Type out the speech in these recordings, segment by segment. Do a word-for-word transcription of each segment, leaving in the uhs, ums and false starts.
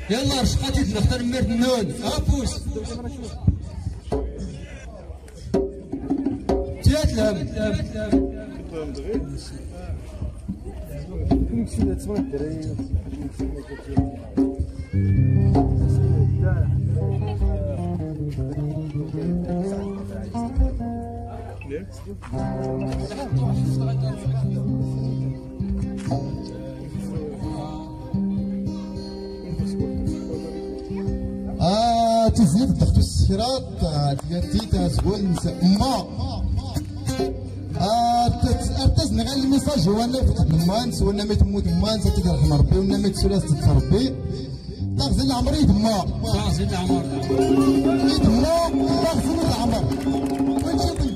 يلا رشقاتي نختار مرت النون ابوس تيات لهم آه تزيد ضغط السيرات ديالتي تقول ما آه تزن غير الميساج هو انا فتح المان سوانا ما تموت المان تترحم ربي ولا ما تسولاس تتربي تغزل العمر يدما تغزل العمر يدما تغزل العمر ونشوف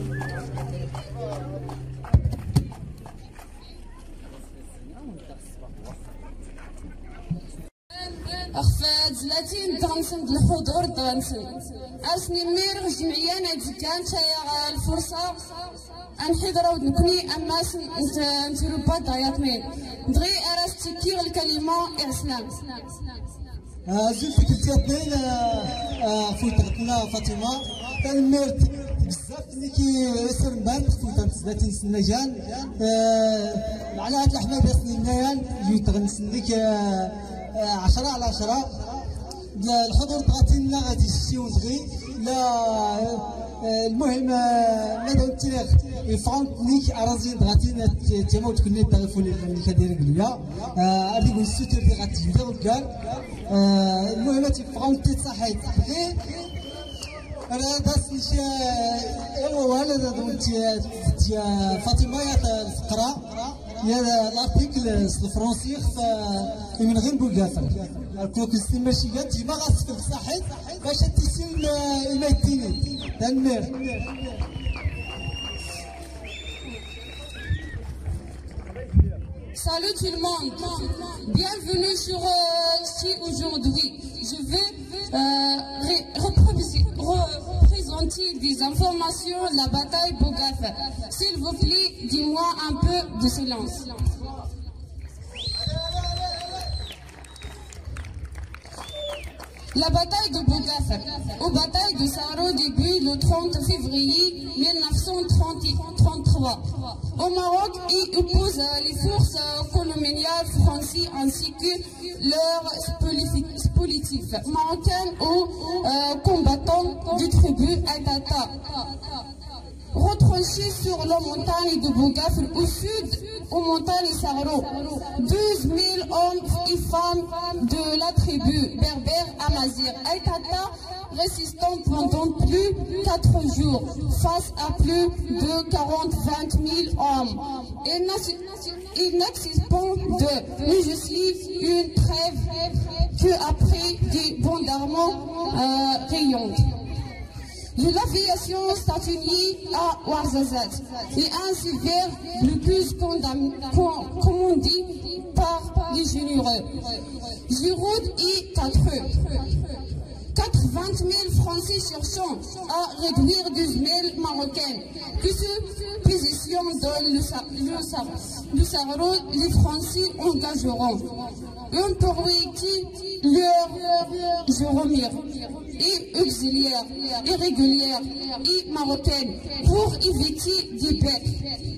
أخفاد ثلاثين دانسن الحضور دانسن أسني مير جمعية نادي كانت الفرصة أنحضر ودنكني أماس نتيرو با داياتمين دغي أراستيكي الكلمة إسلام زلت كنتي اثنين فوتنا فاطمة كان ميرت بزاف اللي كيسر بان فوتنا ثلاثين سنة جان على هاد الأحمد سنين جيت غنسلك عشرة على عشرة الحضور تغطينا غادي يشتي ونغي لا المهم ما داوت تيريغ يفرونتنيك أراضي تغطينا تيموت كنا التغفل اللي كدير قليا هادي قول السوتر اللي غاتجبد وكار المهم تيفرونتي صحيت غير أنا داس نشي إيوا ولا دونت فاطمة يا الفقرة يا لارتيكل الفرنسي من غير بوكافر كوك السيم ماشي كاع تجمع غاسك صحيت باش تيسيم الميتين تنمر. Salut tout le monde, bienvenue sur euh, ici aujourd'hui. Je vais euh, ré représenter des informations de la bataille Bogaf. S'il vous plaît, dis-moi un peu de silence. La bataille de Bogaf, aux batailles de Sahara début le trente février mille neuf cent trente-trois. Au Maroc, ils opposent les forces coloniales françaises ainsi que leurs spolitifs marocains aux euh, combattants du tribus Aitata. Retranchés sur la montagne de Bogaf au sud, aux montagnes Sahara, douze mille hommes et femmes de la tribu berbère Amazir Aitata résistant pendant plus de quatre jours face à plus de quarante à vingt mille hommes. Il n'existe pas de négocier une trêve qu'après des bombardements euh, rayons. De l'aviation stationnée à Ouarzazate et ainsi vers le plus commandé par les généraux Giroud et Quatre. quatre-vingt mille Français cherchant à réduire douze mille Marocains que se position dans le Sahara, les Français engageront une priorité leur Jérôme et auxiliaires irrégulières et marocaines pour éviter des pertes.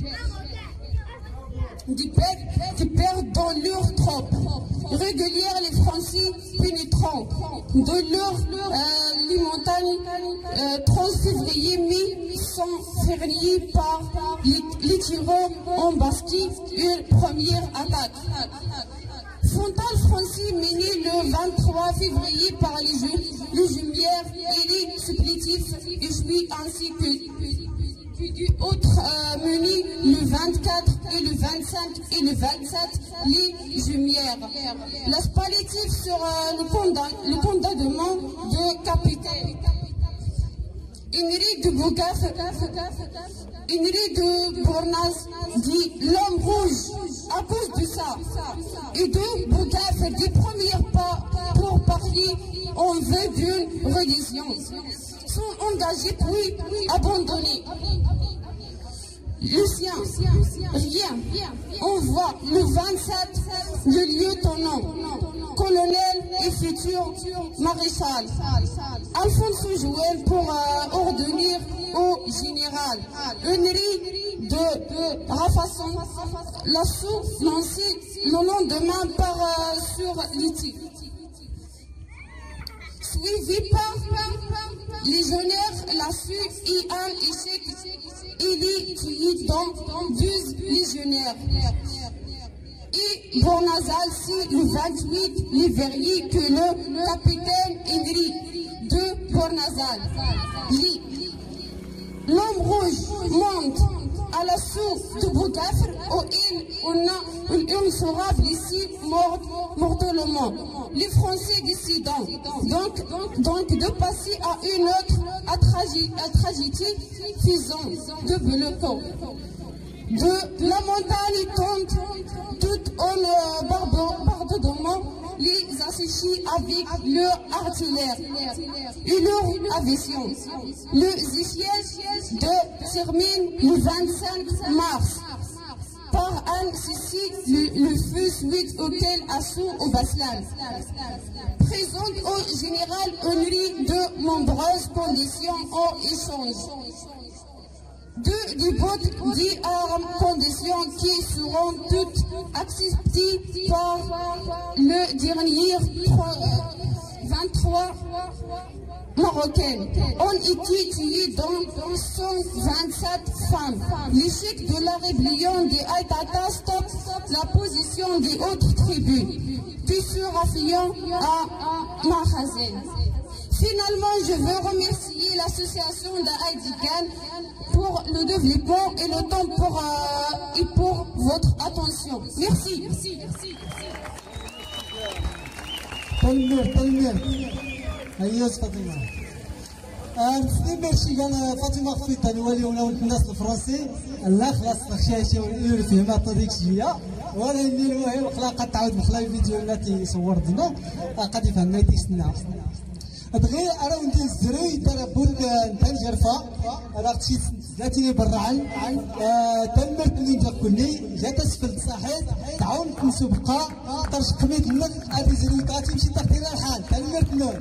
Des pertes, des pertes dans leurs troupes régulières, les Français pénétrant de leur euh, les montagnes euh, trente février mille cent février par les, les tireurs en Bastie une première attaque. Frontal français mené le vingt-trois février par les jeux, les Jumières et les supplétifs échoués ainsi que du autre euh, mené le vingt-quatre et le vingt-cinq et le vingt-sept les Jumières. La supplétif sur euh, le, condam le condamnement de capitaine. Henri de Bogaf, Henri de Bornaz dit l'homme rouge à cause de ça. Et de Bogaf des premiers pas pour parler en vue d'une reddition sont engagés puis abandonnés. Lucien, rien, on voit le vingt-sept le lieutenant, colonel et futur maréchal Alphonse Jouel pour euh, ordonner au général Henri de Rafasson l'assaut lancé le lendemain par euh, sur l'Iti. Suivi par les légionnaires, l'assaut et un échec, il est tué dans douze légionnaires. Et Bornazal, c'est le vingt-huit les verriers que le capitaine Henri de Bornazal. L'homme rouge monte à l'assaut de Bougafr où il, on a, il sera blessé mort, mortellement. Les Français décident donc, donc de passer à une autre à tragédie, à tragédie faisant de bloquant. De la montagne tombe tout en euh, bombardement les asséchés avec leur artillerie et leur aviation. Le siège de termine le vingt-cinq mars par un cessez le, le feu suite auquel assaut au Baslan présente au général Henry de nombreuses conditions en échange. Deux déboutes des conditions qui seront toutes acceptées par le dernier vingt-trois Marocains. On était tués dans cent vingt-sept femmes. L'échec de la rébellion des Aïtata stoppe la position des autres tribus qui se raffient à Mahazen. Finalement, je veux remercier l'association d'Aïdigan pour le développement et le temps pour, euh, et pour votre attention. Merci. Merci. Merci. تنمير تنمير هيا فاطمه نسلم ماشي قال فاطمه خفيت نولي ونولد الناس الفرنسي لا خلاص خشاشه ويور فيما طريق شويه ولا المهم خلاق تعاود بخلاي فيديو التي صورتنا قد فهمنا تيسنا دغيا راه ندير الزري ترى بود تنجرفه راه تشي ذاتي بالرعل تمرت اللي جا كلي جات اسفل صحيت تعاون مسبقه طرش قميت لك هذه زريكات تمشي تقدير الحال تمرت نور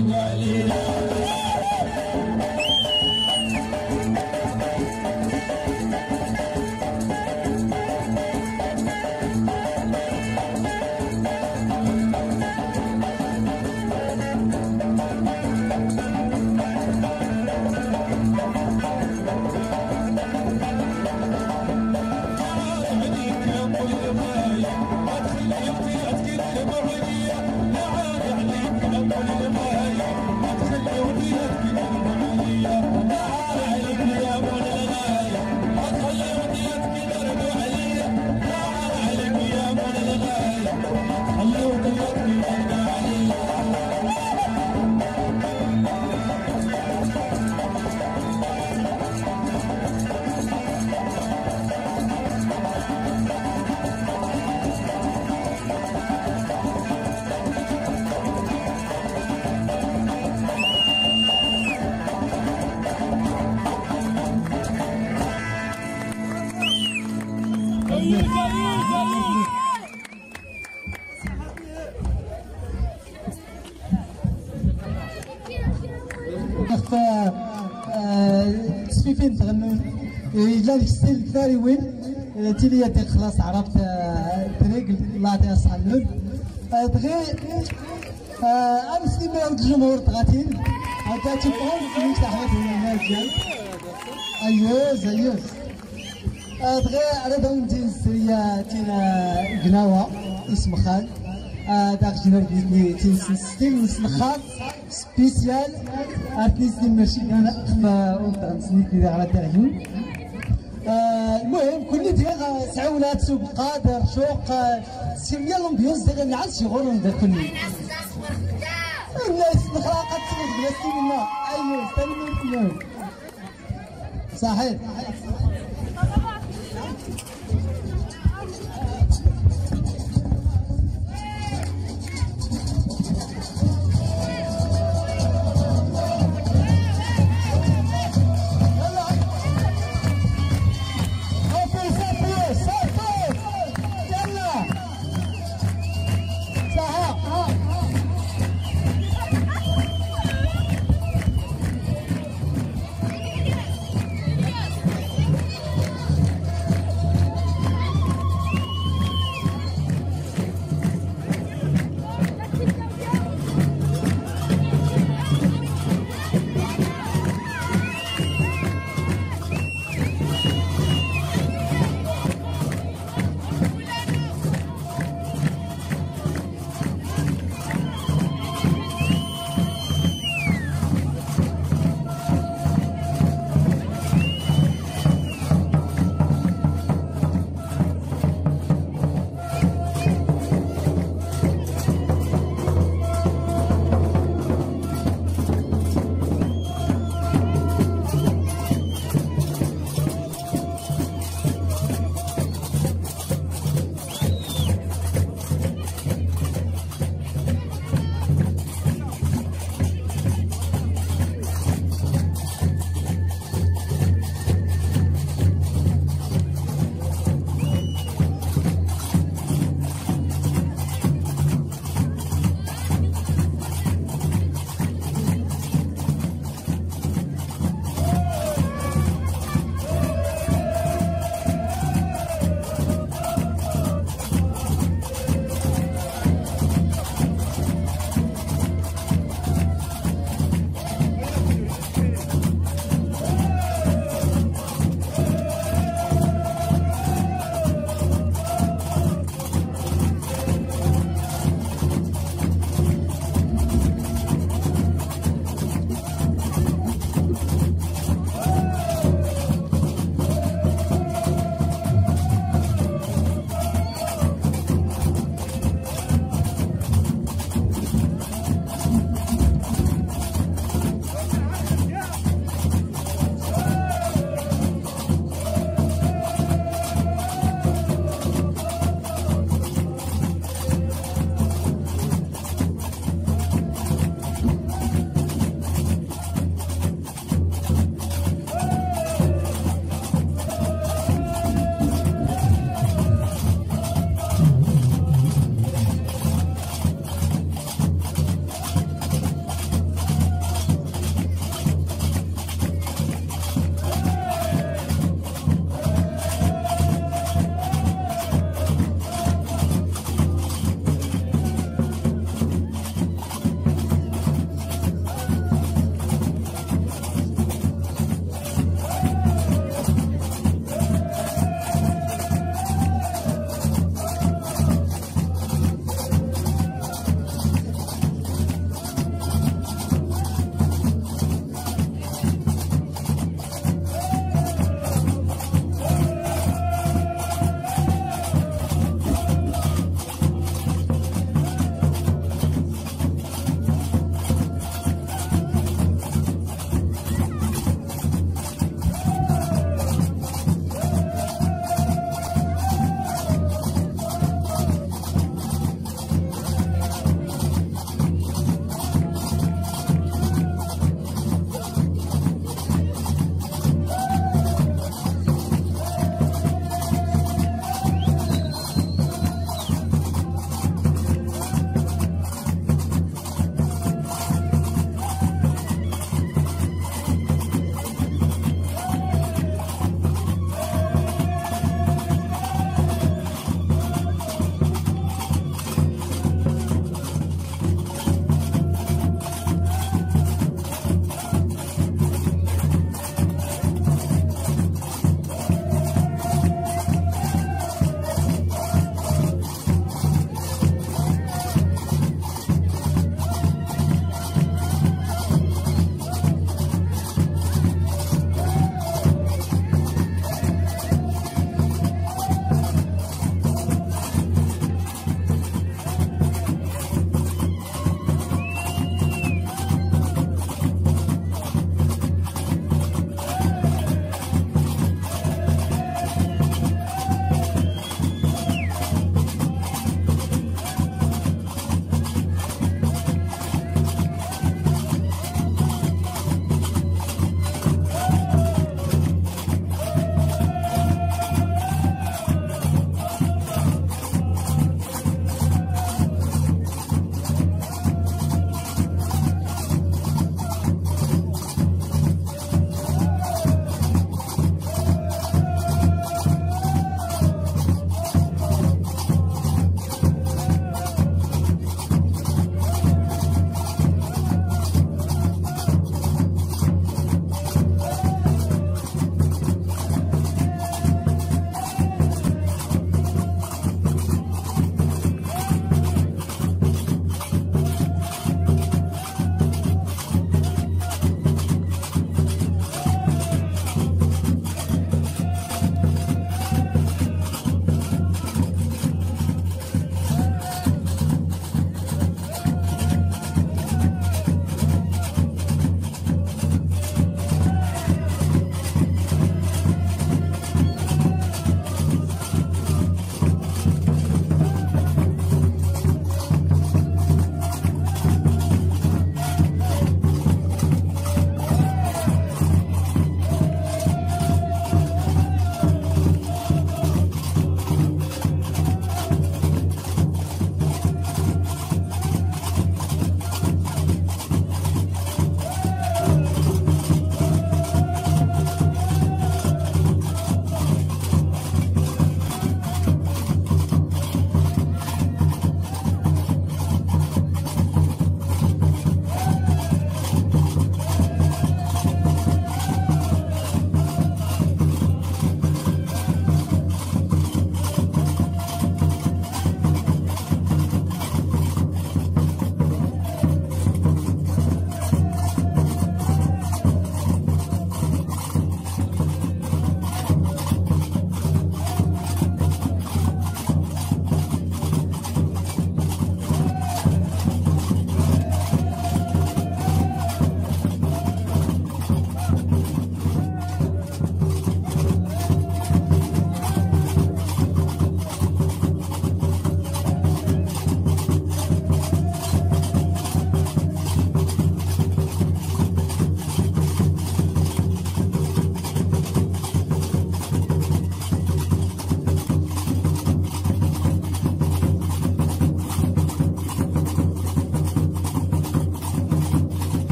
تصفيفين تغنوا إلا ديك السيل الثاني وين تيلي ديك خلاص عرفت الطريق الله يعطيها الصحة النود دغي أمس لي الجمهور تغاتين هكا تيبقون في تحيات هنا الناس أيوز أيوز دغي على داون تين السرية تين قناوة اسم خال داك جنر بيزني تين سيستم نسلخات سبيسيال ارتيست ماشي انا في نسنيت لي على التعيون المهم كل ديال سعونات سوق قادر شوق سيميا لومبيونس ديال العز شغل ندير كلني الناس الخلاقه تسوق بلا سينما ايوه ثاني صحيح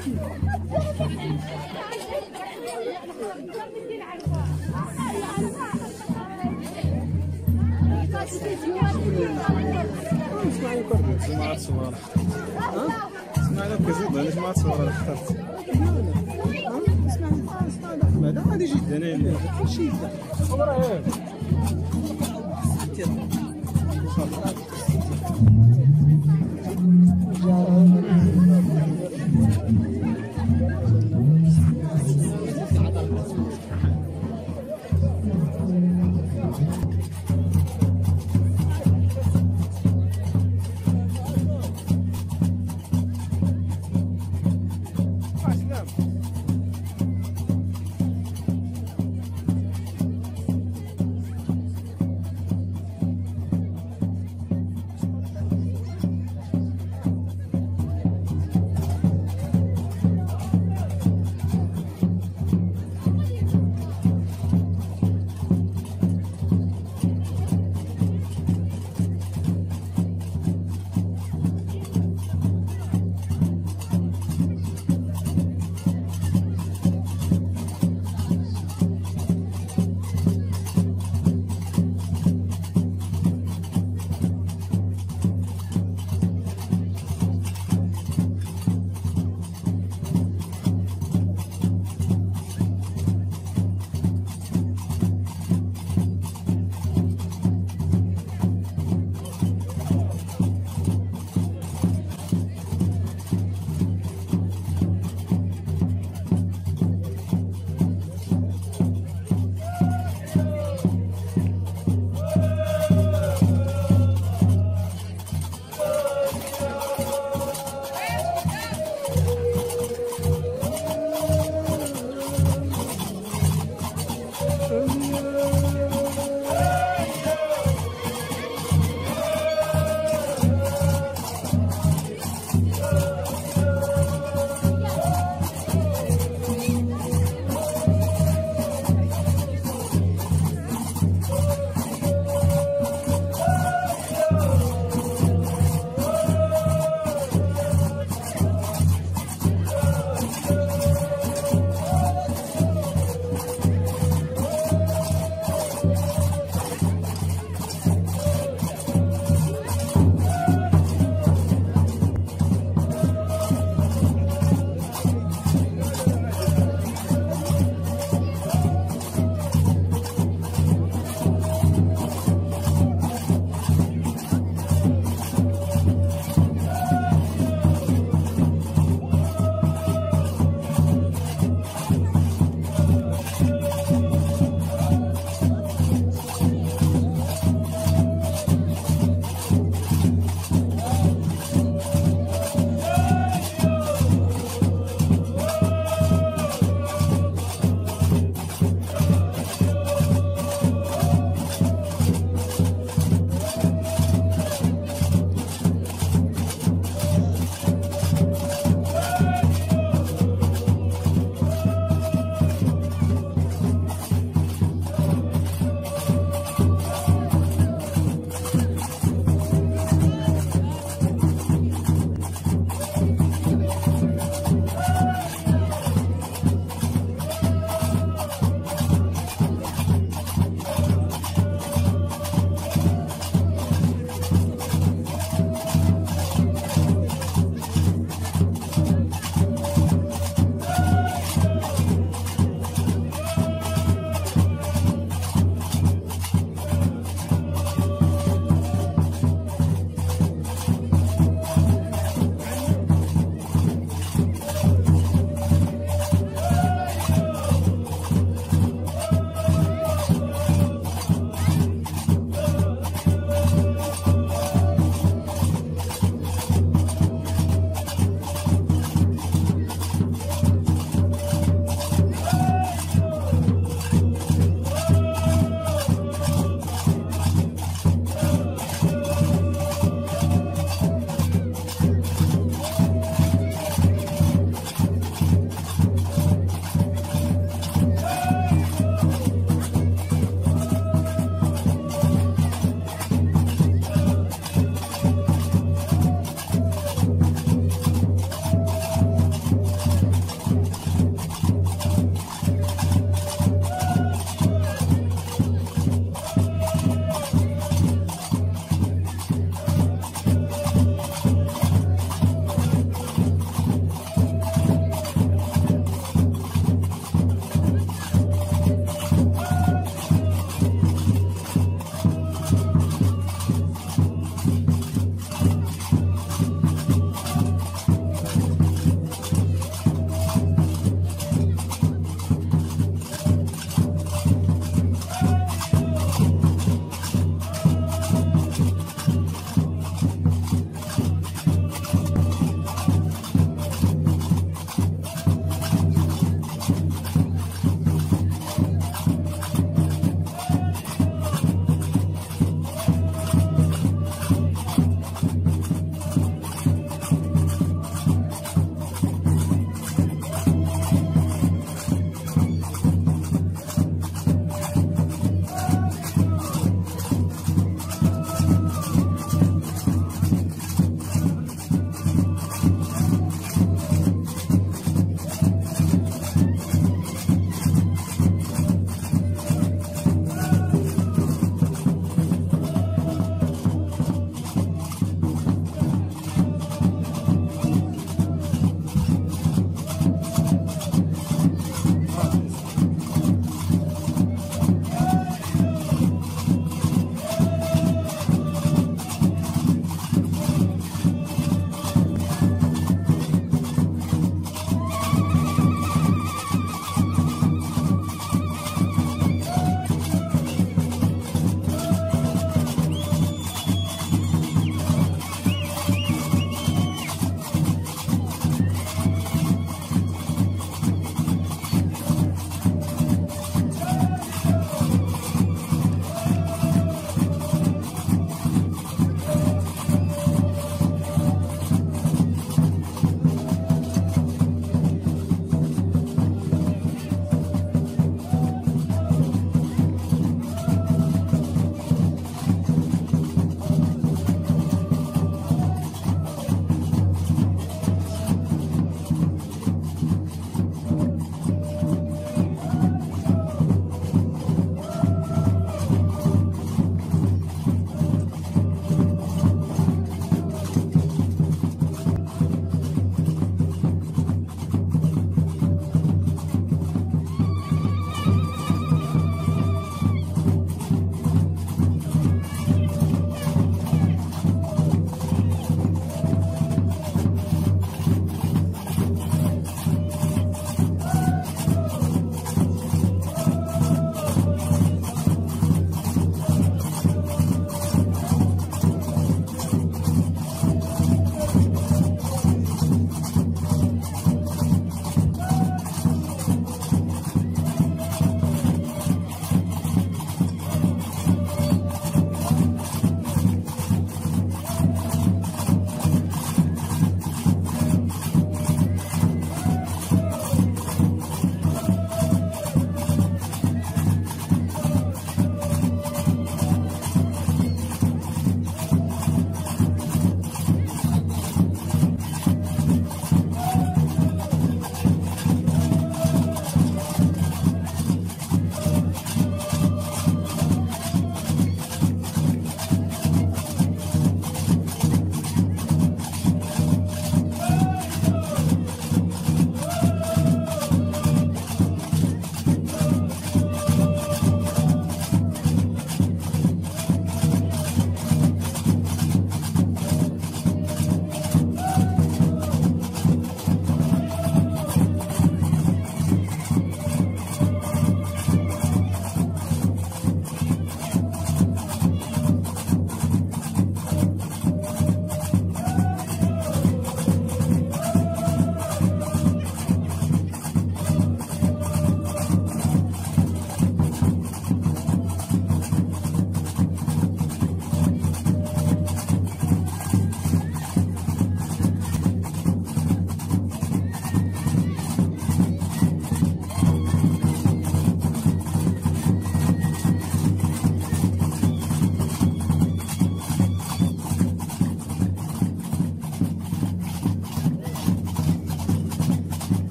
جماعة صغار ها اسمعنا كزيد انا جماعة صغار اخترت اسمعنا هذا غادي جدا انا كلشي يبدا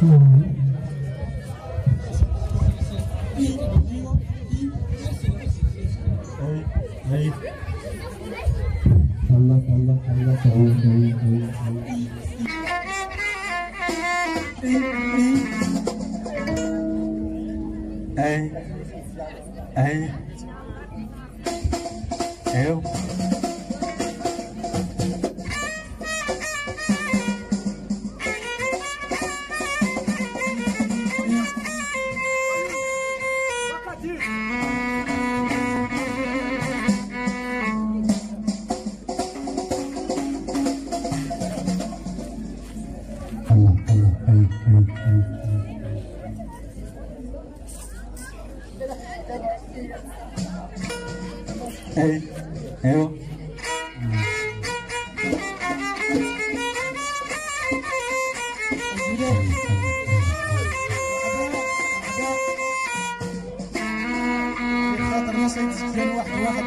الله الله الله تعود تعود اي اي ايوه اي ايوه خاطر الناس يتسكن واحد واحد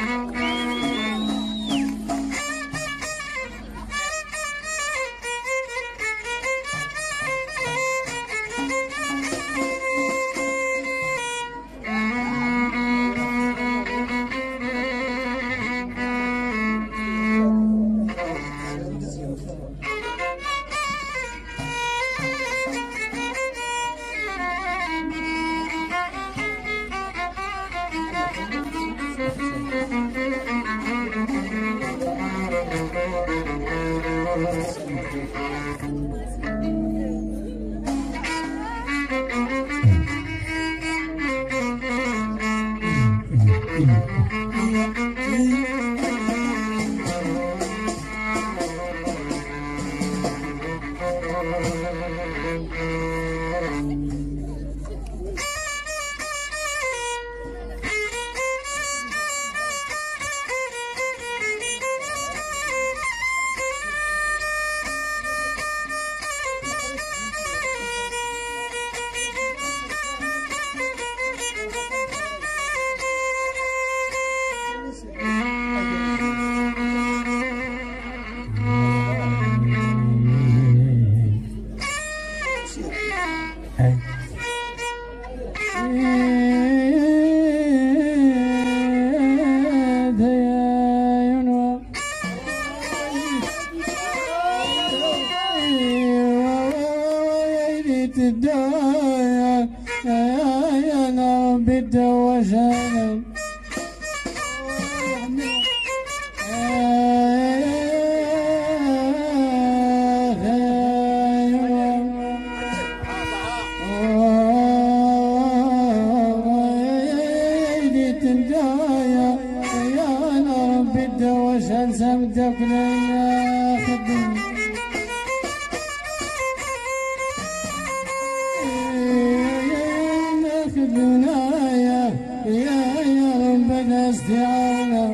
الدنيا يا رب الدوشان وشان سمتك لنا خدم خدمنا يا يا يا ربنا استعانا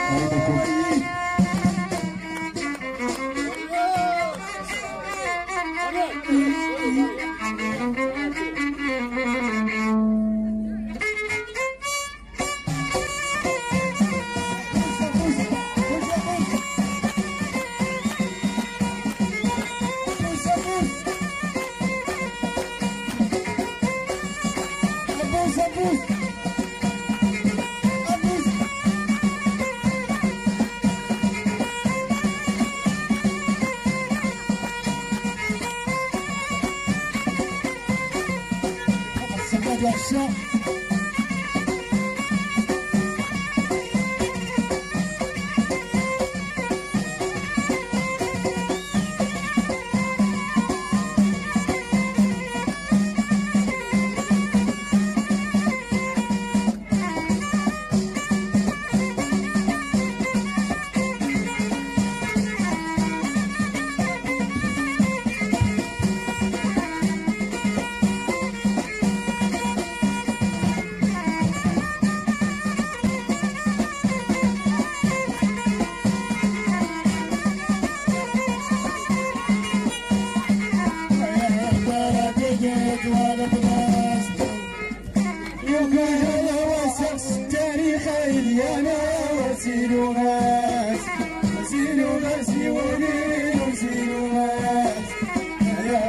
Action.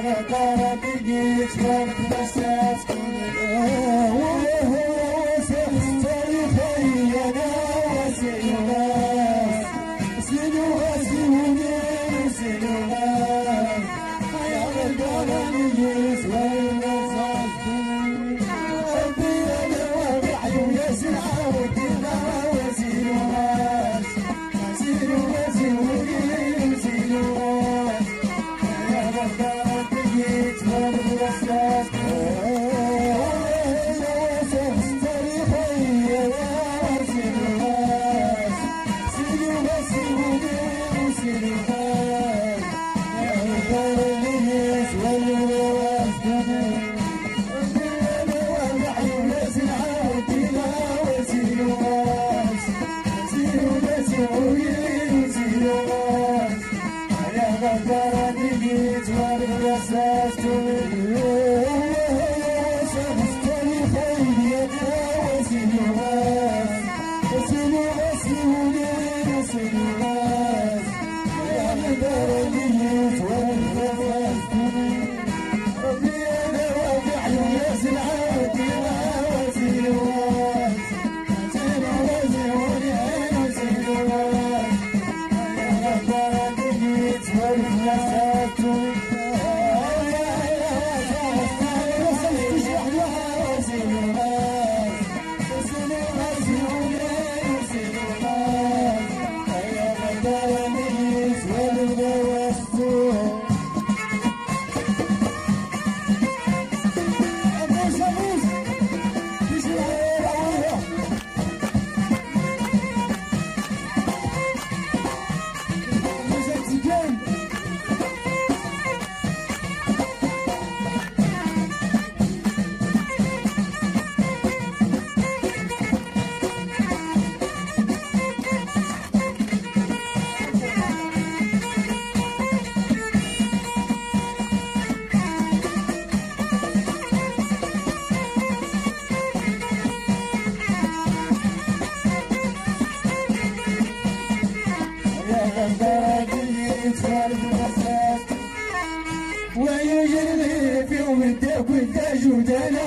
ويجري في يوم الدق والدجود انا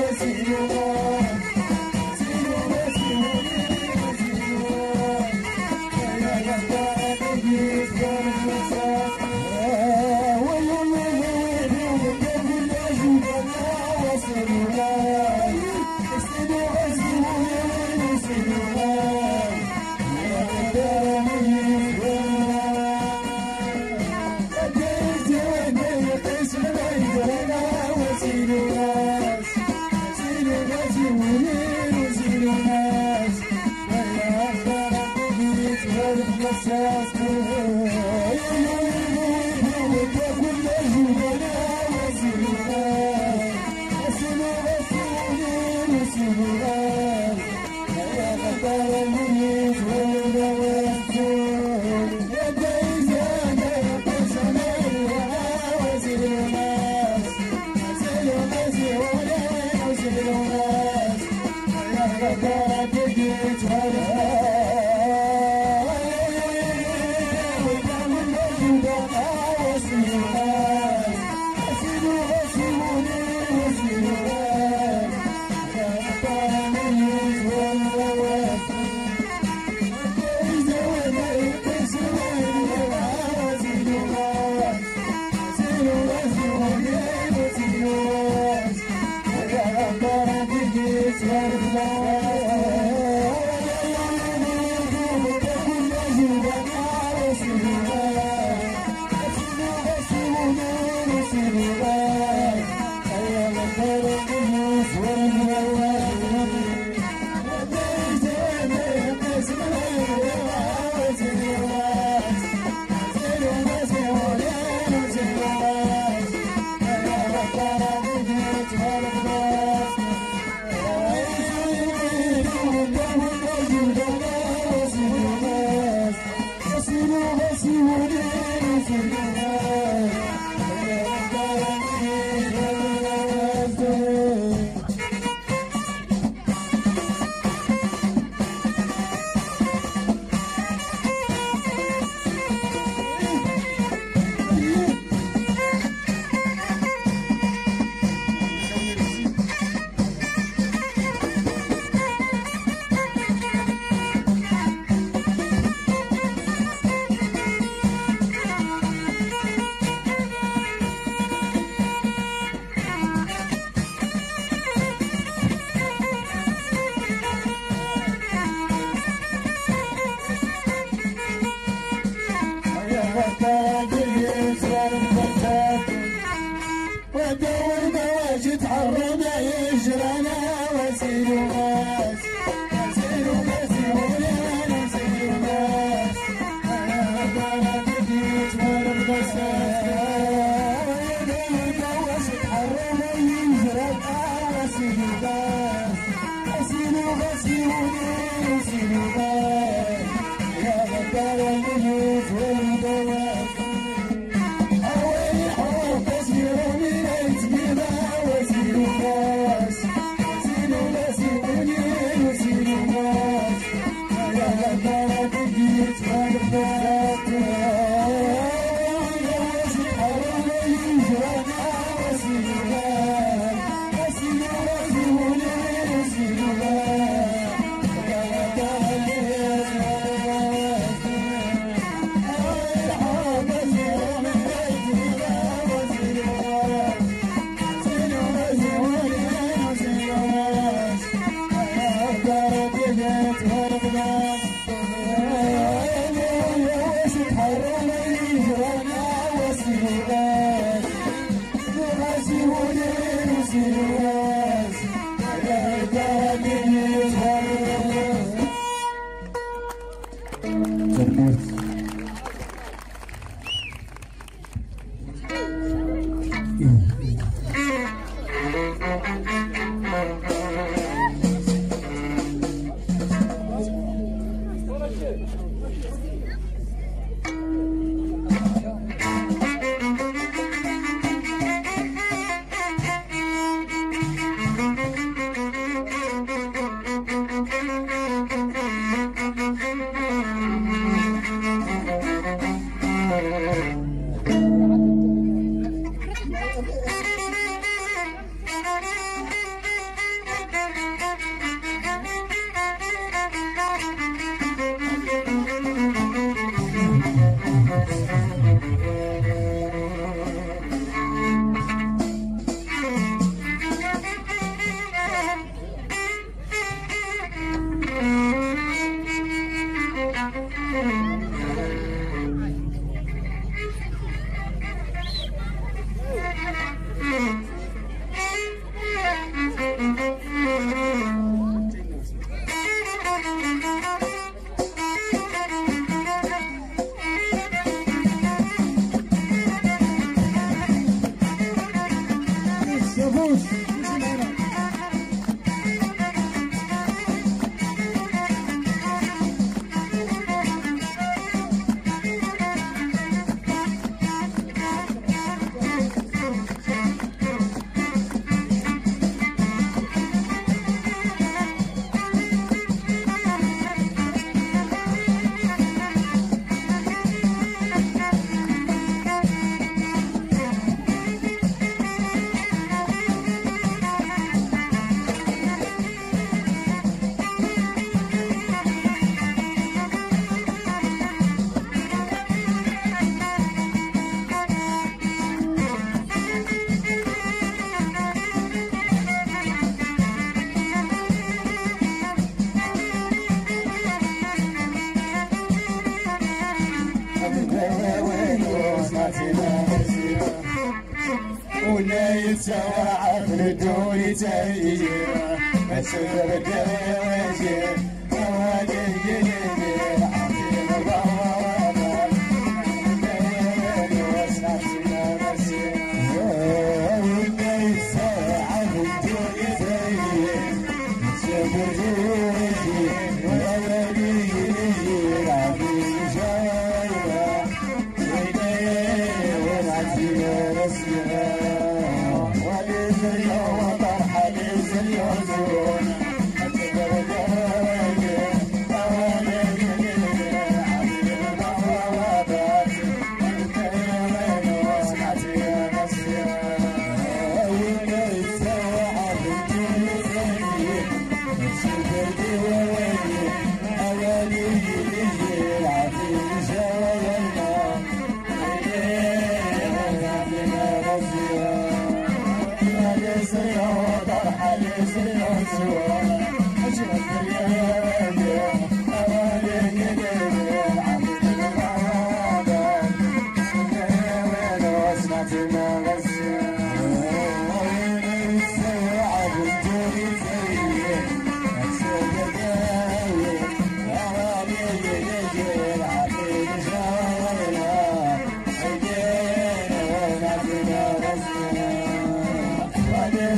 وسيله Thank you. تحرم يجرنا وسيل غاز وسيل غاز مولانا وسيل غاز يا بلد جيت ورد غساس ويدوس تحرم يجرنا وسيل غاز وسيل غاز وسيل غاز يا بلد جيت ورد غساس ولا يتسوى عقل الدوري تهيجيرا مسؤول الدنيا وجيه وواجه جديد عظيم الغوامة واسمع سينا مسيح ولا يتسوى عقل الدوري تهيجيرا مسؤول الدوري وواجه جديد عظيم الغوامة ويديه وعزيز رسمها اليوم طرحة اليوم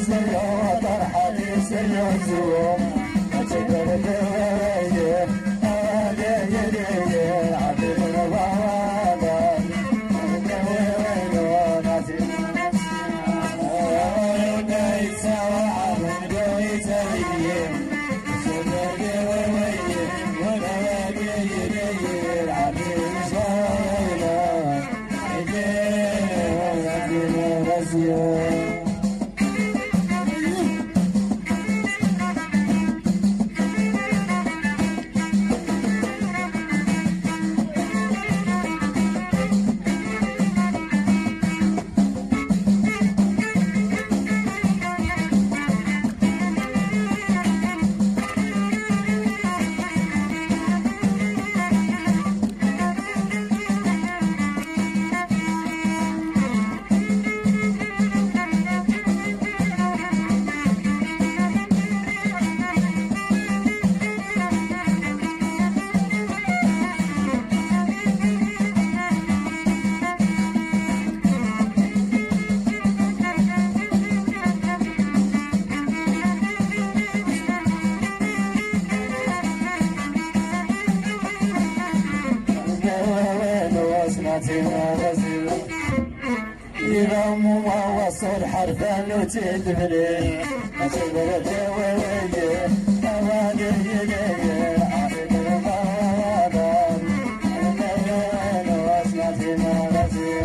حرفان وتدبلي أصبر الدواوية أوادي يدي عارف المغادر الليل واسمتي مغازي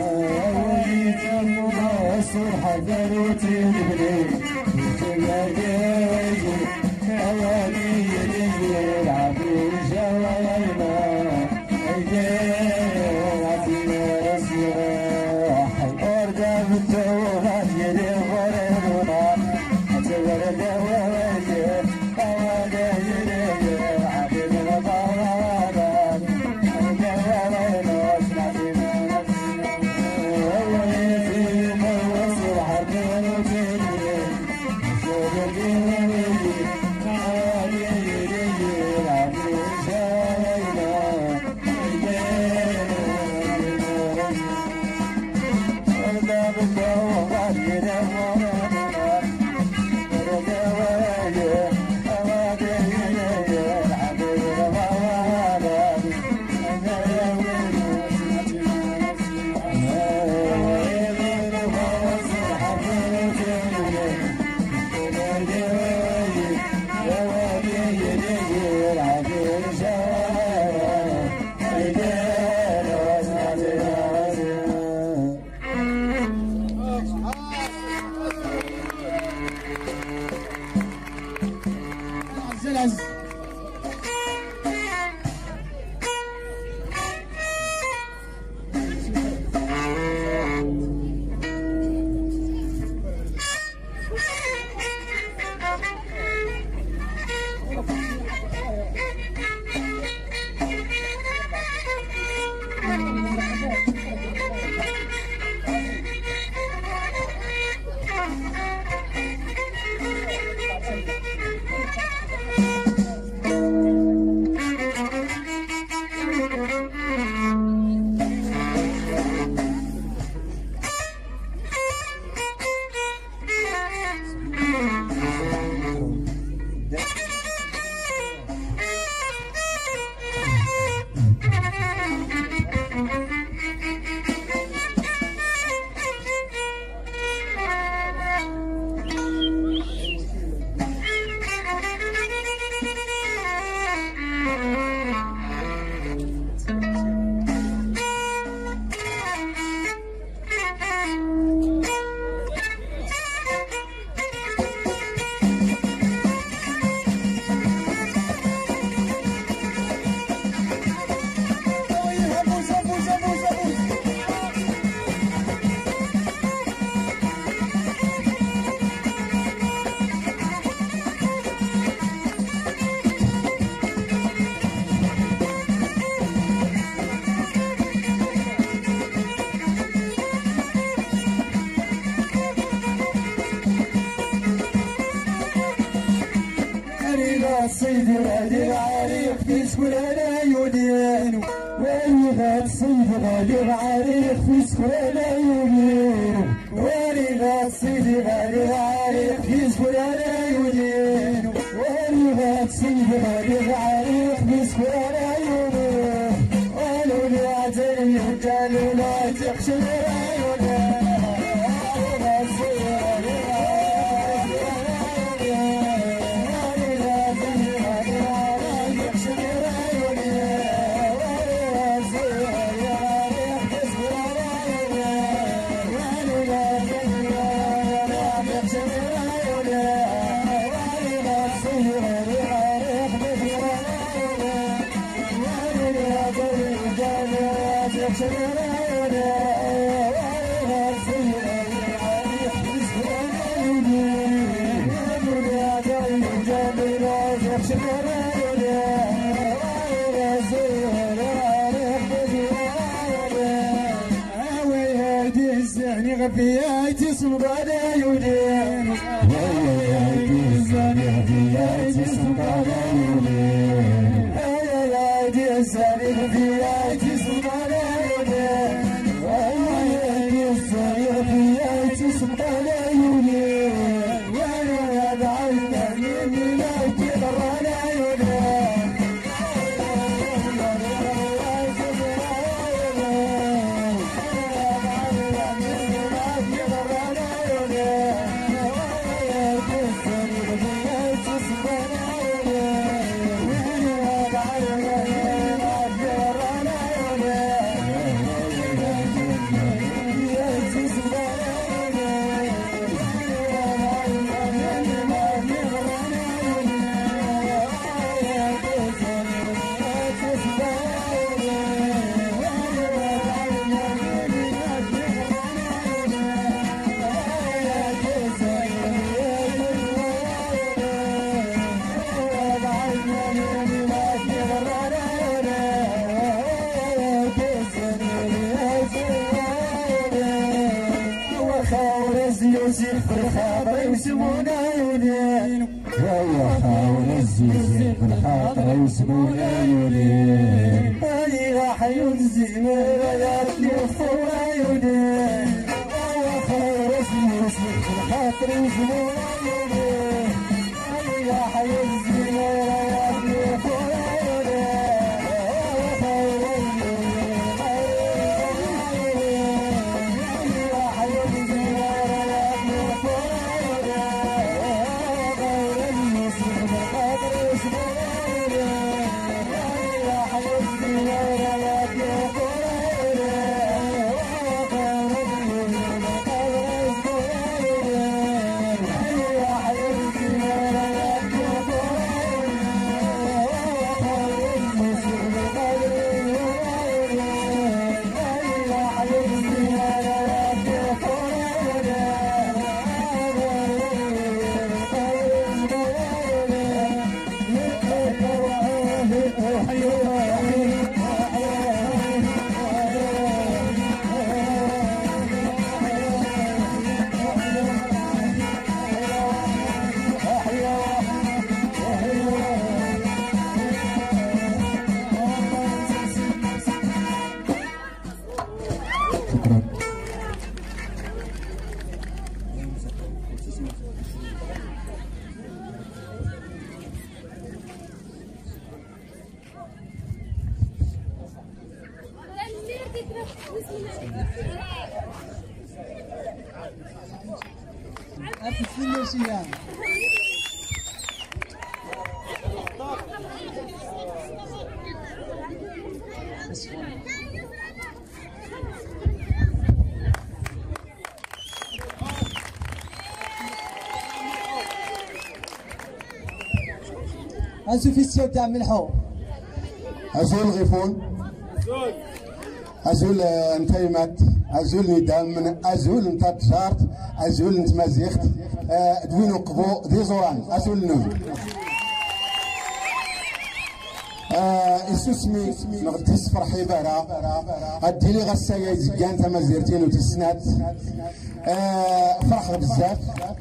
ويتم بصر حرفان وتدبلي أوادي يدي عارف الجوايما الصيد غالي عريق في سكول العيونين وين الصيد غالي عريق في سكول العيونين وين الصيد غالي عريق غفياتي صنبال عيونين غفياتي غفياتي صنبال عيونين غفياتي الزاني غفياتي صنبال عيونين غفياتي غفياتي صنبال عيونين وانا بعيني من عيني بران عيونين يوسف بالخاطر يسمونا عيونين يا خاول الزيزي بالخاطر يسمونا عيونين هاني راح ينزل رايات يوفوا عيونين يا خاول الزيزي بالخاطر يسمونا عيونين هاني راح ينزل رايات يوفوا عيونين يا خاول أنسو في السيو تاع ملحو أزول غيفون أزول نتايمات أزول ندام من أزول نتا تجارت أزول نتمازيخت دوين وقفو دي زوران أزول نوم اسمي نغديس فرحي بارا اديلي غسايا زكان تما زيرتين وتسنات فرح بزاف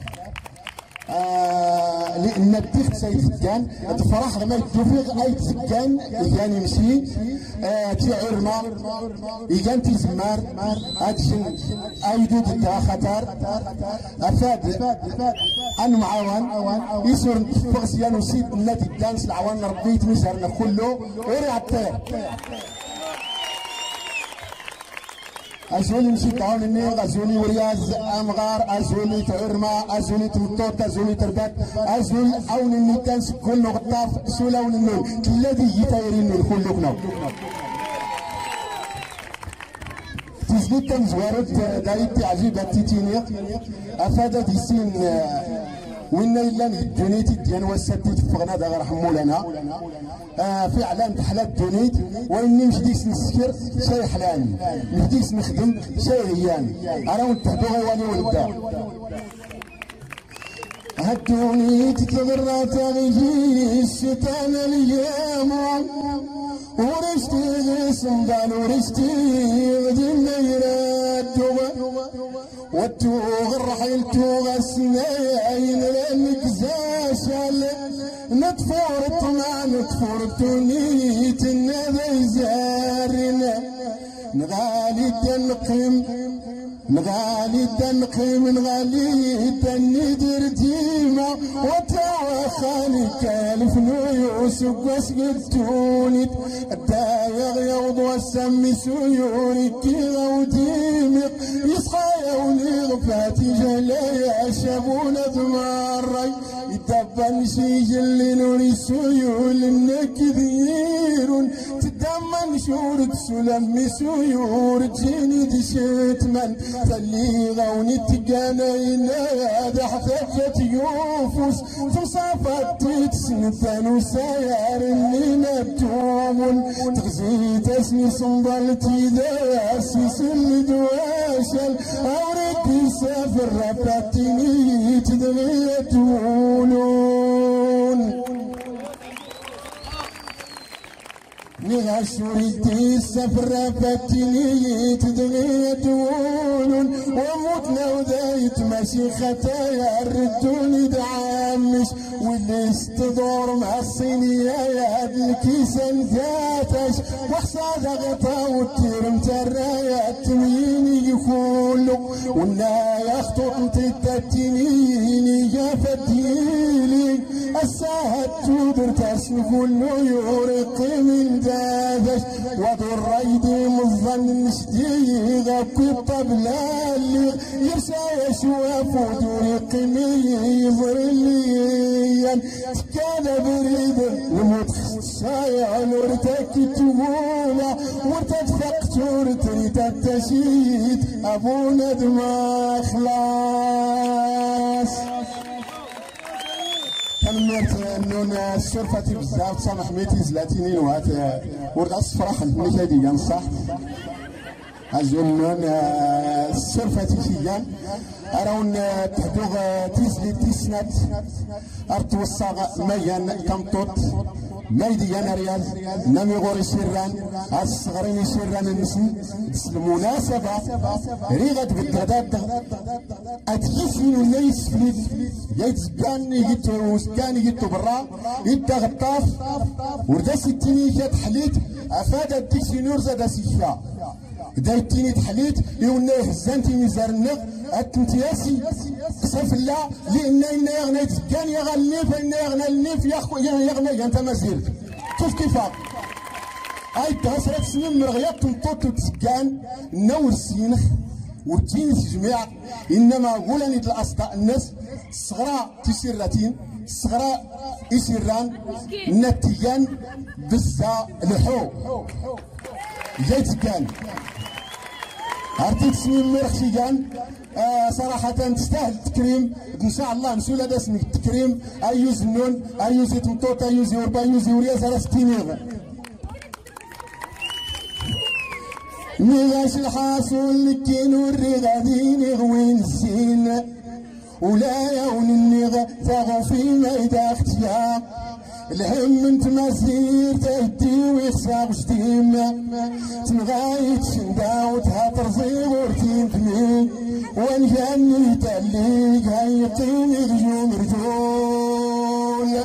آه لان الديخت سيتزكان تفرح لما يتوفيق اي تزكان يكان يمشي آه تيعرما يكان تيزمار اكشن ايدو تدا خطر افاد ان معاون يسور نتفق سيان وسيد النادي الدانس العوان ربيت ميسرنا كله وري عطير أزولي مشي طاونني أزولي ورياز أمغار أزولي تعرما أزولي تمطوط أزولي تربات أزول أون النيتانس كل نغطاف سولون النون كالذي يتايرين الكل كنا تزليت تنزوارد دايتي عجيبة تيتينيق أفادت يسين وين إلا دونيتي ديال وساتيت فغنا دا غير حمولنا آه في اعلان تحلات دونيت واني مشديس نسكر شي حلان مشديس نخدم شي هيان انا ونتهدو غيواني ونبدا هدوني تتغرى تغيجي الشتان اليوم ورشتي غصندان ورشتي غدي النيرات وتوغ الرحيل توغ السنين لانك زاشل نتفور الطمع نتفور التونيت النبي زارنا نغالي الدنقم نغالي الدنقم نغالي الدندر ديما وتوخاني كالف نيوس وسقتوني الدايغ يغض والسمي سيوري كي غوديمق يصحى يولي غفاتي جلايا شابونا ذماري يدبن شي جلي نوري سيول النكذير تدمن شورك سلمي سيور جيني دشيت من تلي غوني تقانينا هذا حفظت يوفوس تصافت تسنفن وسيار اللي نبتومون تغزيت اسمي صنبلتي ذا سيس اللي دواشل اوريك سافر ربطيني تدغيتولون نغشوريتي السفرة فتني تدغيتون وموتنا وذايت ماشي خطايا ردوني دعامش واللي استدور مع الصينية يا هاد الكيسان ذاتش وحصاد غطا والتيرم ترايا التمييني يخولو ونا يخطط تتتنيني يا فتيلي الساهد تودر تسنف يورقي من دافش ودور رايدي مظن نشتي غاكي الطبلة اللي يرسى يشواف ودوري قمي يظرليا تكاد بريد الموت خصايا نورتك تقولا ورتدفق تورتني تتشيد ابونا دما خلاص كلمت انون الشرفتي بزاف سامح ميتي زلاتيني وهات ورد الصفراح المشاهدي ينصح أزولون الشرفتي شيان أراون تحدوغ تيسلي تيسنات أرتوصاغ ميان تمطوط ميدي أنا ريال نامي غوري سيران الصغرين سيران النسن بس المناسبة ريغت بالكداد أتيسين ولا يسفلت يتزكان يجيتو وسكان يجيتو برا يتغطاف وردا ستيني كات حليت أفاد التيسينور زاد سيشا دايتيني تحليت يونا هزانتي ميزارنا التنتياسي قصف الله لان إنا يغنى يتزكان يغنى فإنا يغنى النيف يغنى انت مازير كيف كيفاك اي تغسرت سنين مرغيات تنطوط وتزكان نور السينخ وتجيني جميع انما غولاني الاصداء الناس الصغرى تيسيراتين الصغرى يسيران نتيجان بزا لحو جايت كان عرفتي تسميم مرخشي كان آه صراحة تستاهل التكريم ان شاء الله مسؤول هذا اسمك التكريم ايوز النون ايوز تمطوط ايوز يوربا ايوز يورياز على ستينيغ ميغاش الحاصل لكين وري غادين يغوين الزين ولا يون النغ ثاغو في ميدا اختيار الهم انت مسير تهدي ويخسر جديم تنغايت شنداوت هاترزي ورتين تمي وان جاني تاليك هايقيني رجوم رجول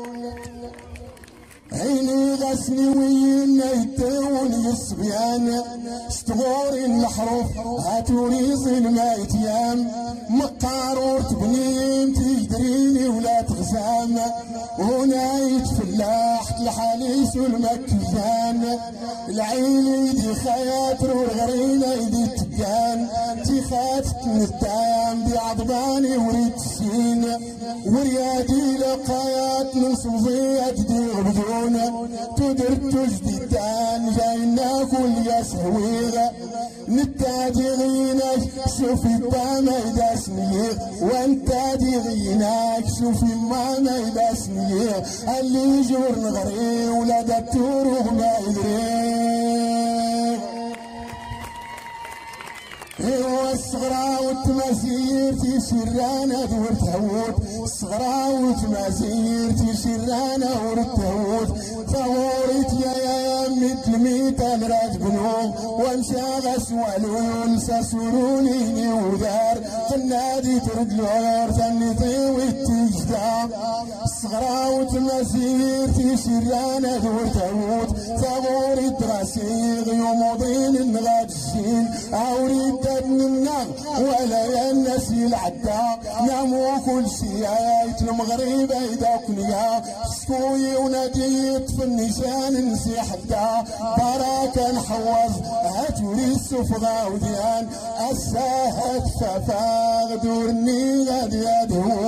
عيني غسني وين يتوني الصبيان ستغوري الحروف هاتوري ظل ما يتيام مقارور تبنيم تجدريني ولا تغزام هنا يتفلاح الحليس والمكيان العين دي خياطر والغرينة دي تقان تيخات تنتام دي عضباني وريد السين وريادي لقايات من صوفيات دي غبدون تدر تجديدان جاينا كل يسويغ نتادي غيناك شوفي ما ميدا سنيغ وانتادي غيناك شوفي ما ميدا سنيغ اللي جور نغري ولا دكتور وما يدري الصغرى والتمازير تيشرانا دور تهود الصغرى والتمازير تيشرانا ور تهود ثورت يا يا مثل ميتان راجبنو ومشى غسوالو ينسى سروني ودار تنادي ترجلور ثاني طيوي التجدا الصغرى والتمازير تيشرانا دور تهود ثورت راسي غيومضين الغادشين أوريد النغ ولا ينسي العدا نامو كل شي عايت المغرب يداكنيا سكوي وناديت في النيشان نسي حدا بركة نحوز هاتولي السفغة وديان الساهت ففاغ دورني غادي ادهور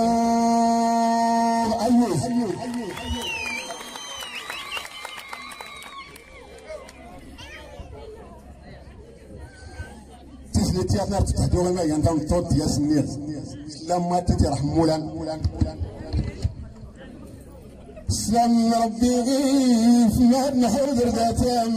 ايوه تسليتي نار تتهدو غير ما يندم طود يا سنير لما تتي رحمولا سلام ربي غيف ما نحضر ذاتام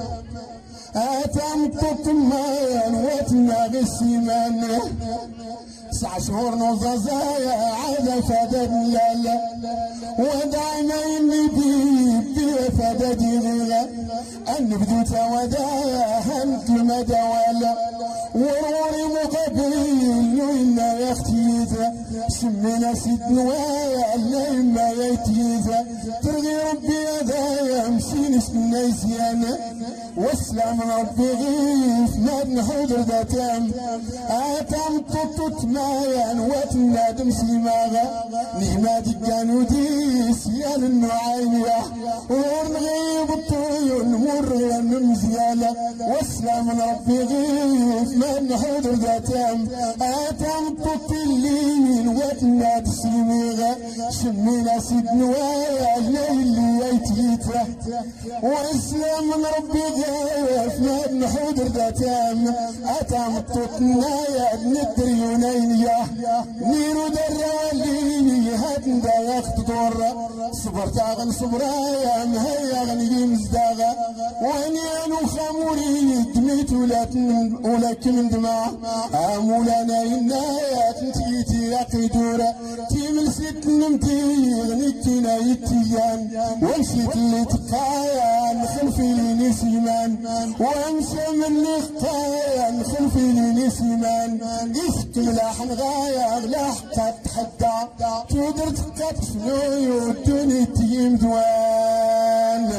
اتام ططمان واتنا السيمان تسع شهور نوزازايا عاد فدد لا لا ودعنا ينبي بي فدد غيغا ان بدوت ودايا هنت المدى ولا وروري مقابل إنا يختيزا سمينا سيد نوايا لا إما يتيزا ترغي ربي هدايا مشين سنا يزيانا واسلام ربي غيف ما نحضر ذاتام آتام طوطوط مايا واتنا دمسي ماغا نهما ديكانو ديس يا للنعايمية ونغيب الطيون مر مزيالا واسلام ربي غيف ما نحضر ذاتام آتام طوط الليل واتنا دمسي ماغا سمينا سيد نوايا الليل يتيتا واسلام ربي غيف ما نحضر ذاتام آتام طوط نايا ندري يونينيا نيرو دراليني هاتن دايخت دور صبرت اغن صبرايا مهيا غني مزداغا واني انو خاموري دميت ولك من دماء امولانا ينايا تنتيتي يا قيدورا تيمل ست نمتي غنيتينا يتيان ومشيت اللي تقايا نخلفي لي نسيمان وامشى من لقايا نخلفي لي نسيمان قفت ملاحن غاية أغلاح قد حدا تودرت قد شنوي ودوني تيم دوان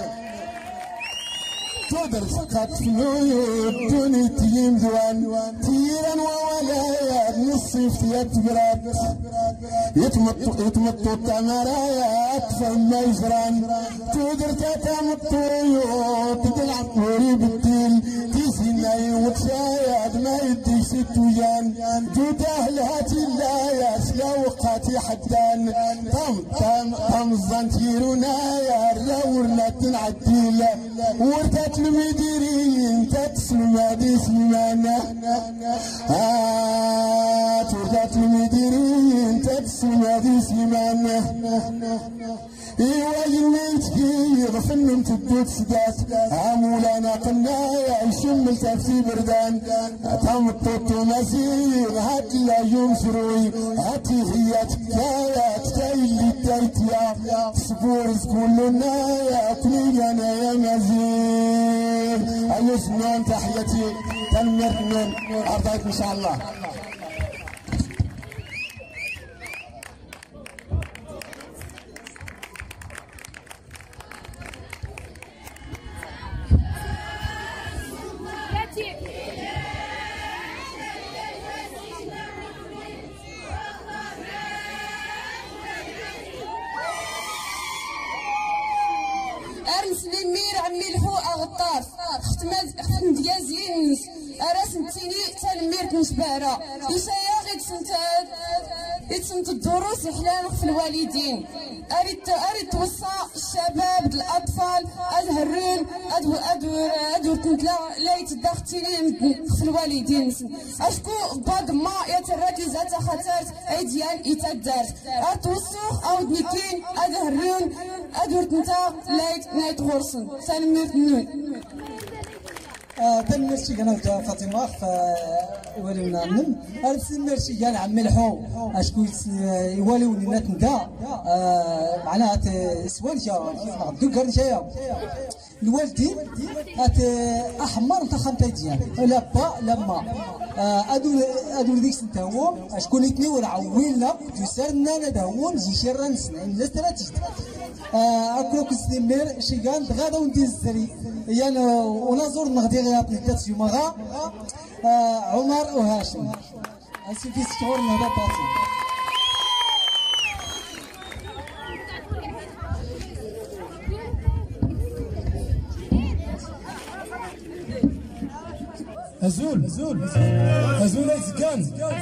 تودرت قد شنوي ودوني تيم دوان تيران وولايا نصيف يتبرد يتمطو يتمطو التمرايا أطفال ما يجران تودرت تمطو تلعب كوري بالديل تيسيناي وتشايد ما يدي ست ويان جوده لهاتي اللايا سلاوقاتي حدان طم طم طم الزنتيرونا يا الراورنا تنعديلا ورتات المديرين تتسلم هادي سلمانا هات ورتات المديرين تتسلم هادي سلمانا ايوا يميتكي غفنم تدوت سدات عمولانا قنايا يشم تفسي بردان تم الطوطو مزيغ هات لا يوم سروي هاتي هي تكايا تكاي اللي تايتيا صبور كلنا يا كلي انا يا مزيغ ايو سنون تحياتي تنمر من ارضايك ان شاء الله سليمير عمي الهو اغطاس ختمات ختم ديازينس اراسن تيني تنمير تنشبارا يسايا غير تسنتاد يتسنت الدروس يحلان في الوالدين اريد اريد توصى الشباب الاطفال ازهرون ادو ادو ادو تنتلا لا يتدخلين في الوالدين اشكو بعض ما يتراكز ذات خطرت ايديان يتدارت ارتوسوخ او دنيكين ازهرون ادو تنتا لا يتغرسن سلمي النون تنمرشي كان فاطمه ولينا نم تنمرشي كان عم ملحو اشكون يواليوني نتندا معناها سوالجا غدو كارنشايا الوالدين هات احمر انت خمتي ديال لا با لما ادو ادو ديك سنت هو شكون يتني ورا ويلا تسرنا انا داون جي شرن سنين لا ثلاثه اكروك سنمر شي كان غادا وندي الزري يعني ونزور نغدي غير بليتات يومغا عمر وهاشم اسي في ستور هذا باسي أزول أزول أزول أزكان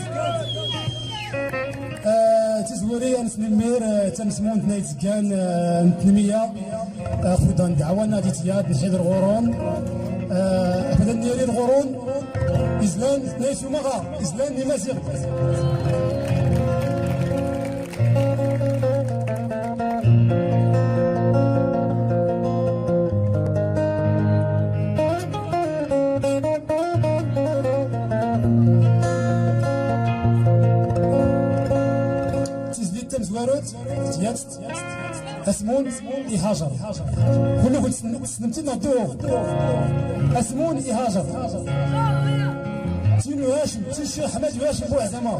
تزوري أنس نمير تنسمون تنايت زكان نتنمية خدان دعوة نادي تياد نحيد الغورون بدل نيري الغورون إزلان نايسو مغا إزلان نمازيغ تيات اسمون يهاجر كله قلت سنمتين نضوه اسمون يهاجر تينو هاشم تيشي حماد هاشم بو عزمه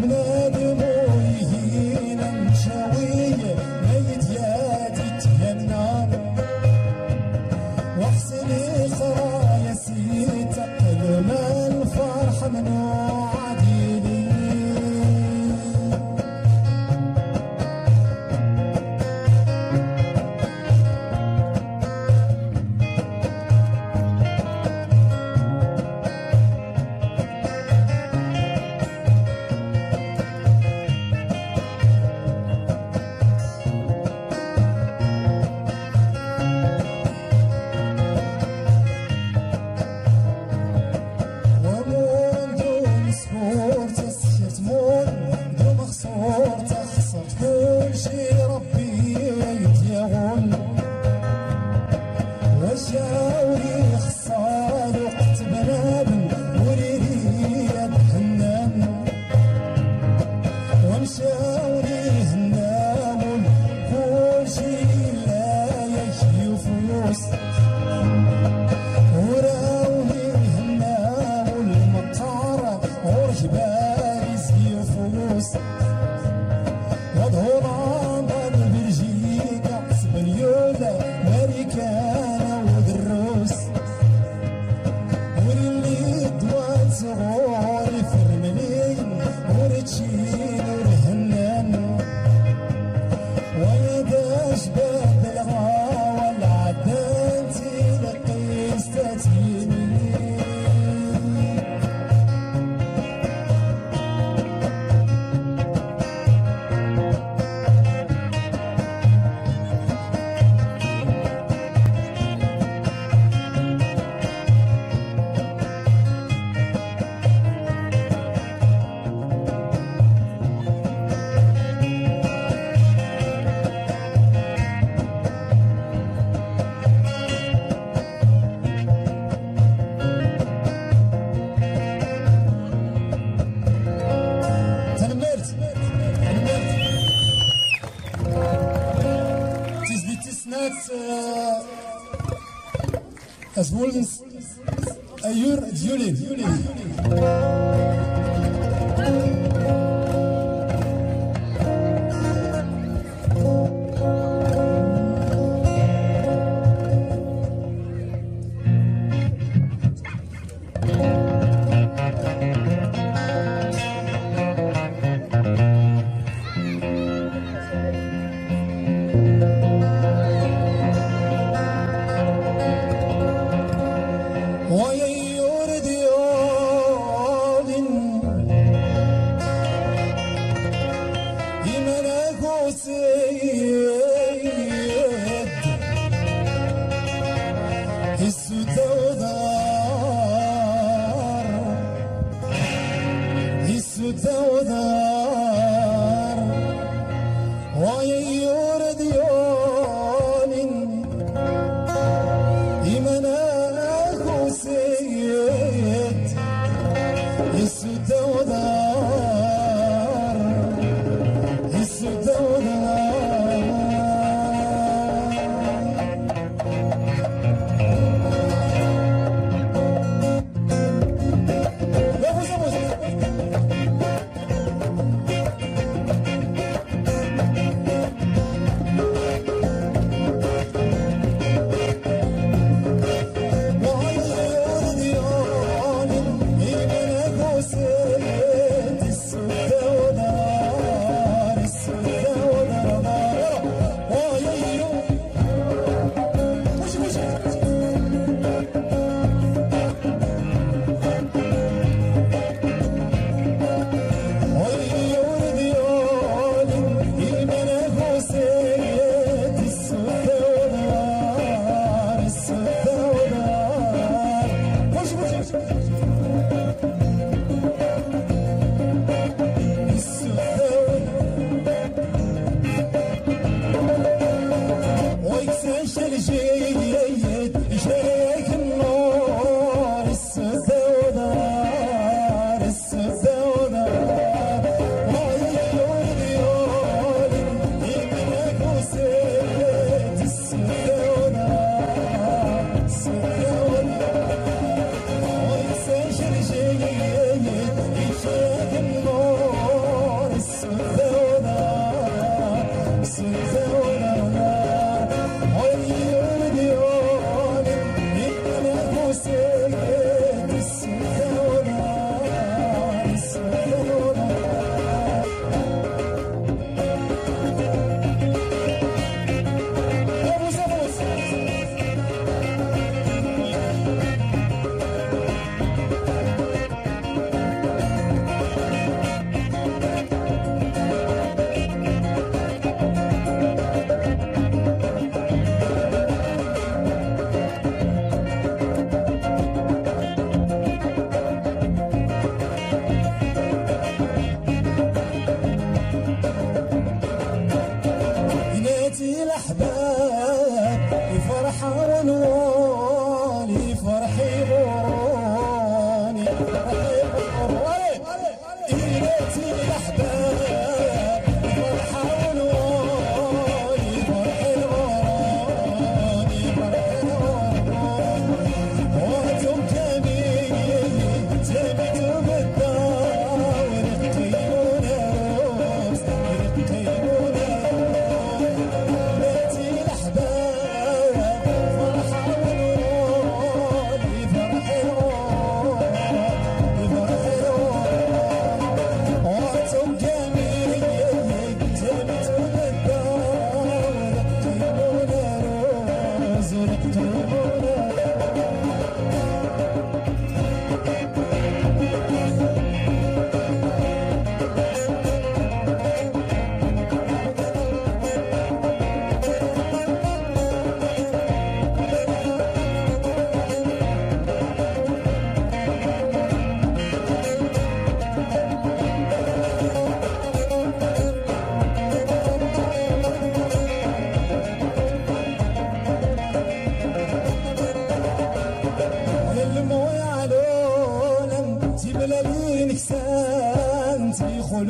بنادم ويهينا مشاوية ميت ياتي تهنى واحسن اخرى يا سيدي تقل ما الفرح منو عديلي As wolens ayur djulin.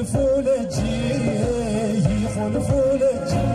يخلفوا لجي يخلفوا لجي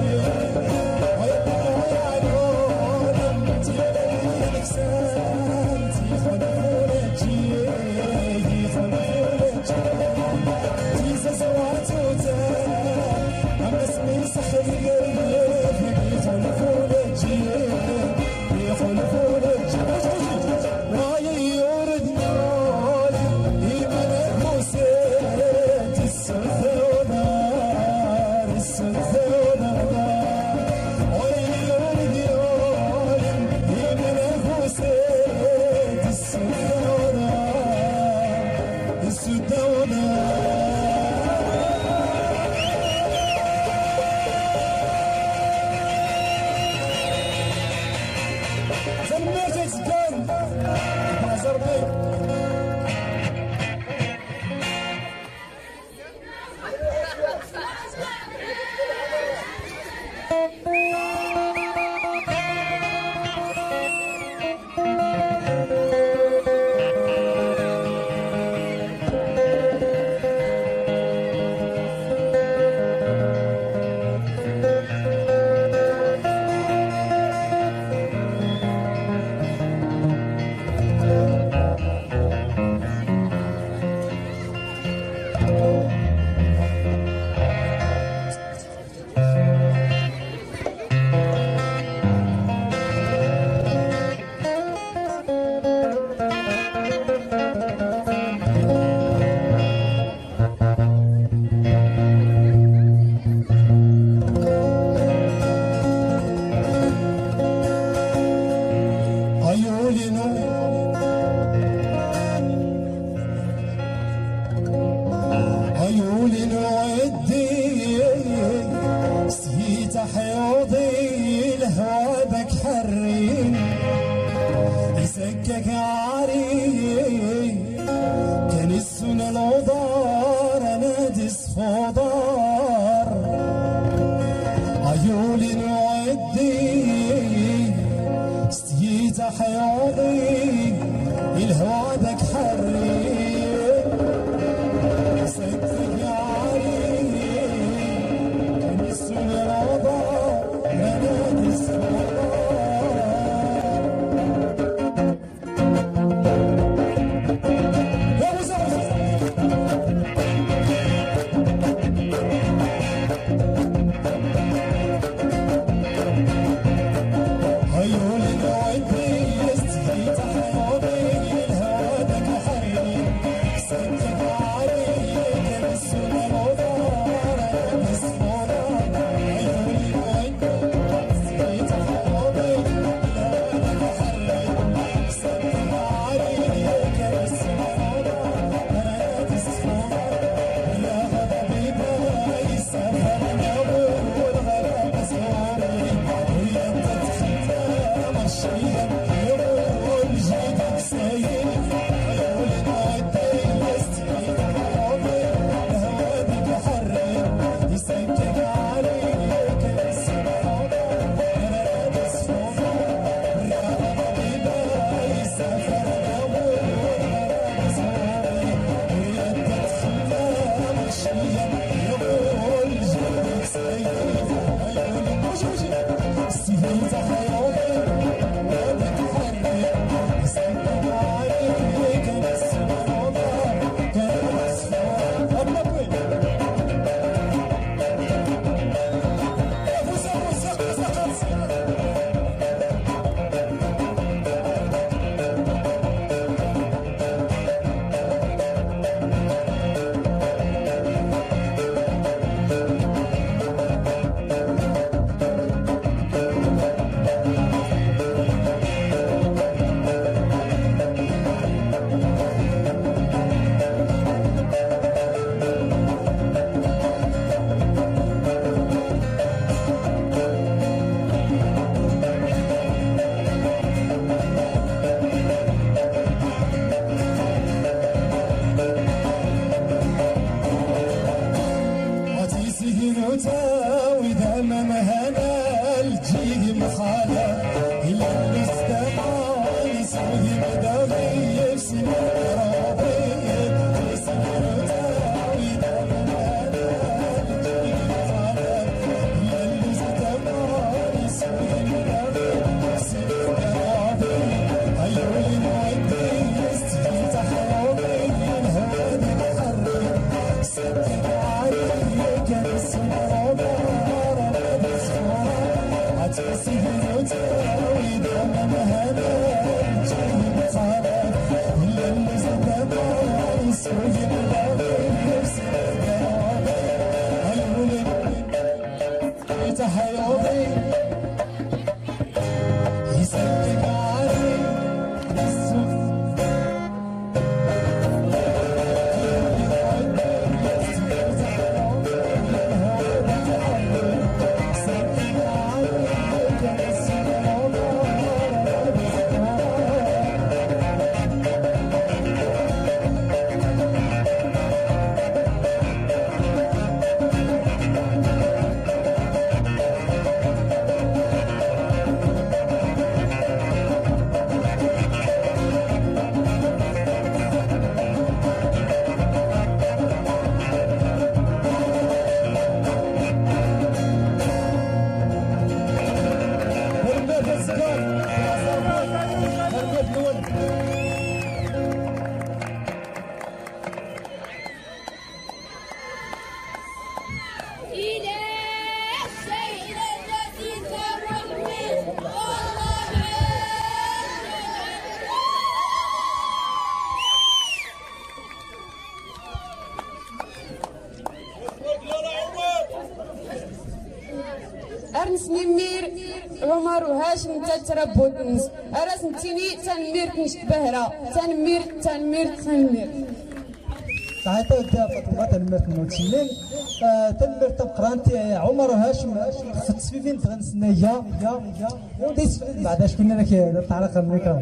أرنس نمير عمر وهاشم تتربوت نس أرس نتيني تنمير كنشتبهرا تنمير تنمير تنمير تعيطا ودا فاطمه تنمير نوتشيلين تنمير تبقرانت عمر وهاشم في التصفيفين تغنسنايا وديس بعدا شكون لك تعلق الميكرو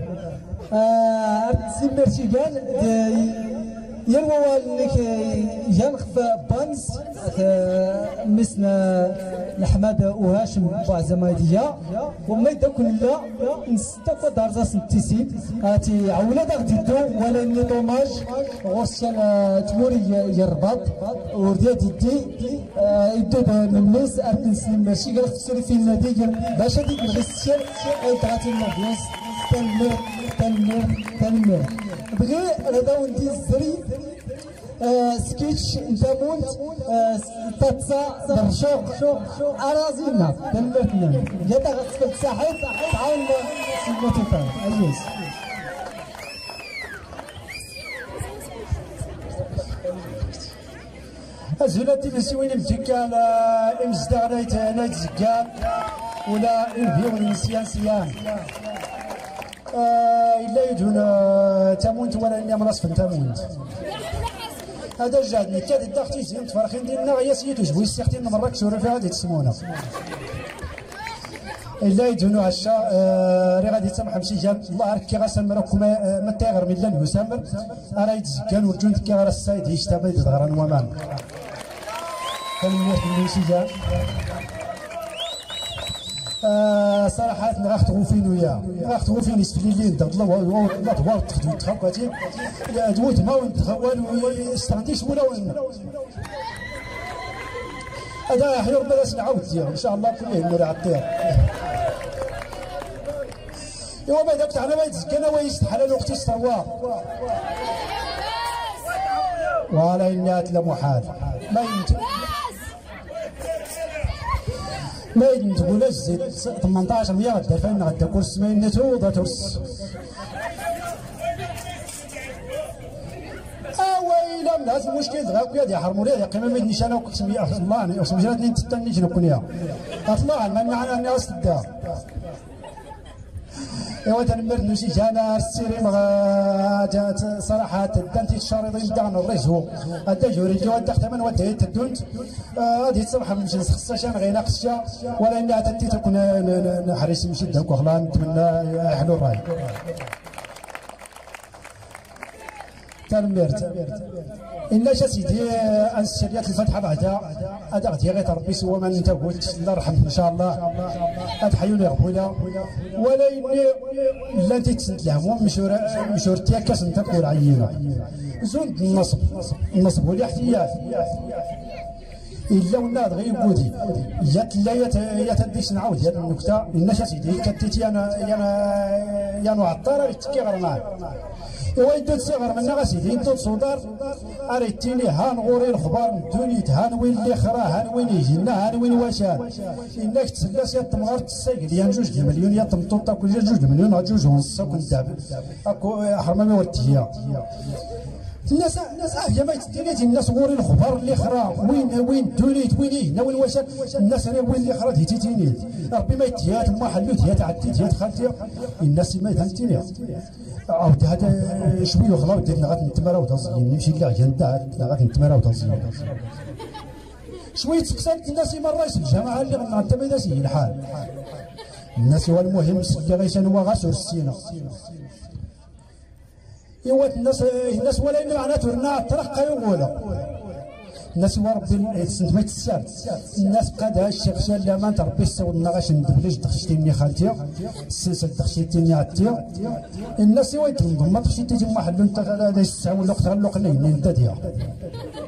تنمير تيقال يروى لك ينخف بانز مسنا لحماد وهاشم بوع زمايدية وما يدا كلها نستفى دارزا سنتيسين هاتي عولا داغ تيدو ولا ني دوماج غوصيان تموري يربط ورديا تيدي يدو نمليس ارتنسلم ماشي قال خسري في النادي باش هاديك الغسيان اي تغاتي المبيوس تنمير تنمير تنمير بغي هذا ولدي الزري سكيتش نتامونت تاتسا برشوق أرازينا تنمرتنا يدا غتفل ساحل تعاون سلمتي أيوز أزولاتي بسوين متكال إمزدغنيت نايت زكال ولا إنبيون نسيان سيان إلا يدون تمونت ولا إني منصف تمونت هذا جادني كاد الدختي زين تفرخين ديالنا غيا سيدو جبوي السيختين مرة كسورة في غادي تسمونا إلا يدونو هشا ري غادي تسمح مشيجان الله عارف كي غاسمركم ما تاغر من لان يسامر راه يتزكان ورجون كي غير السايد يشتبه يتغران ومان كنموت من مشيجان آه صراحة غاختغو فين وياه غاختغو فين يستفليلين دغ الله لا دوار تخدو تخاوكاتي دوت ما ونتخوال ويستغنيش ولا وين هذا حيور بلاش نعاود ديالو ان شاء الله كلهم مرا عطير ايوا ما داك تاعنا ما يتزكانا ويستحلل وقت يستوى ولا إنات لمحال ما ينت ما ينتقول الزيت ثمنطاش مية غدا فين غدا كرس ما ينتو غدا ترس ويلا من هذا المشكل دغاك يا دي حرموا لي قيمه ما يدنيش انا وقسم يا الله انا وسم جات ني تستني شنو كنيا اطلع ما معنا انا استدا ايوا تنمر نمشي جانا السيري مغا جات صراحه تدنتي الشريطين تاعنا الرزو هدا جوري جو هدا ختمن ودي تدونت هذه الصباح نمشي نسخصها شان غير ناقصها ولا اني عتتي تكون نحرس نمشي داك وخلا نتمنى يحلو الراي تنمرت إلا جا سيدي أنساليات الفتحة بعدا هذا غادي غير ربي سوا ما أنت قلت الله يرحمه إن شاء الله هاد حيوني غبولا ولا إني لا أنت تسند لهم مشور مشور تياكاس أنت تقول عينة زود النصب النصب واللي احتياج إلا ولا غير بودي يا لا يا تديش نعاود هذه النكتة الناس سيدي كتيتي أنا أنا يا نعطر يتكي غير معاك إوا يدوت صغر منا غاسيدي يدوت صدار أريتيني هان غوري الخبار ندوني هان وين اللي خرا هان وين يجينا هان وين واشان إنك تسلاس يا تمغار تساقل يا جوج مليون يا تمطوطا كل جوج مليون جوج ونص كنت أكو حرمة ورتيا الناس الناس عافيه ما يتدينيت الناس غوري الخبار اللي خرا وين وين دونيت وين هنا وين واشان الناس راه وين اللي خرا تيتينيت ربي ما يتيات ما حلوت يا تعدي يا خالتي الناس ما يتهمتيني عاود هذا شويه وخلا ودينا غادي نتمرا وتنصيين نمشي لا جندا غادي نتمرا وتنصيين شويه تسقسات الناس ما الرئيس الجماعه اللي غنى انت ما ناسي الحال الناس هو المهم اللي غيسان هو غاسور السينا ايوا الناس الناس ولا إلا معناته رنا ترقى يقولوا الناس هو ربي ما يتسال الناس قاد هالشيخ شال لا ما تربي سولنا غاش ندبلج دخشتيني خالتي السلسل دخشتيني عتي الناس هو يتنظم ما دخشتي ما حلو انت هذا الساعه ولا اختار له قليل انت ديا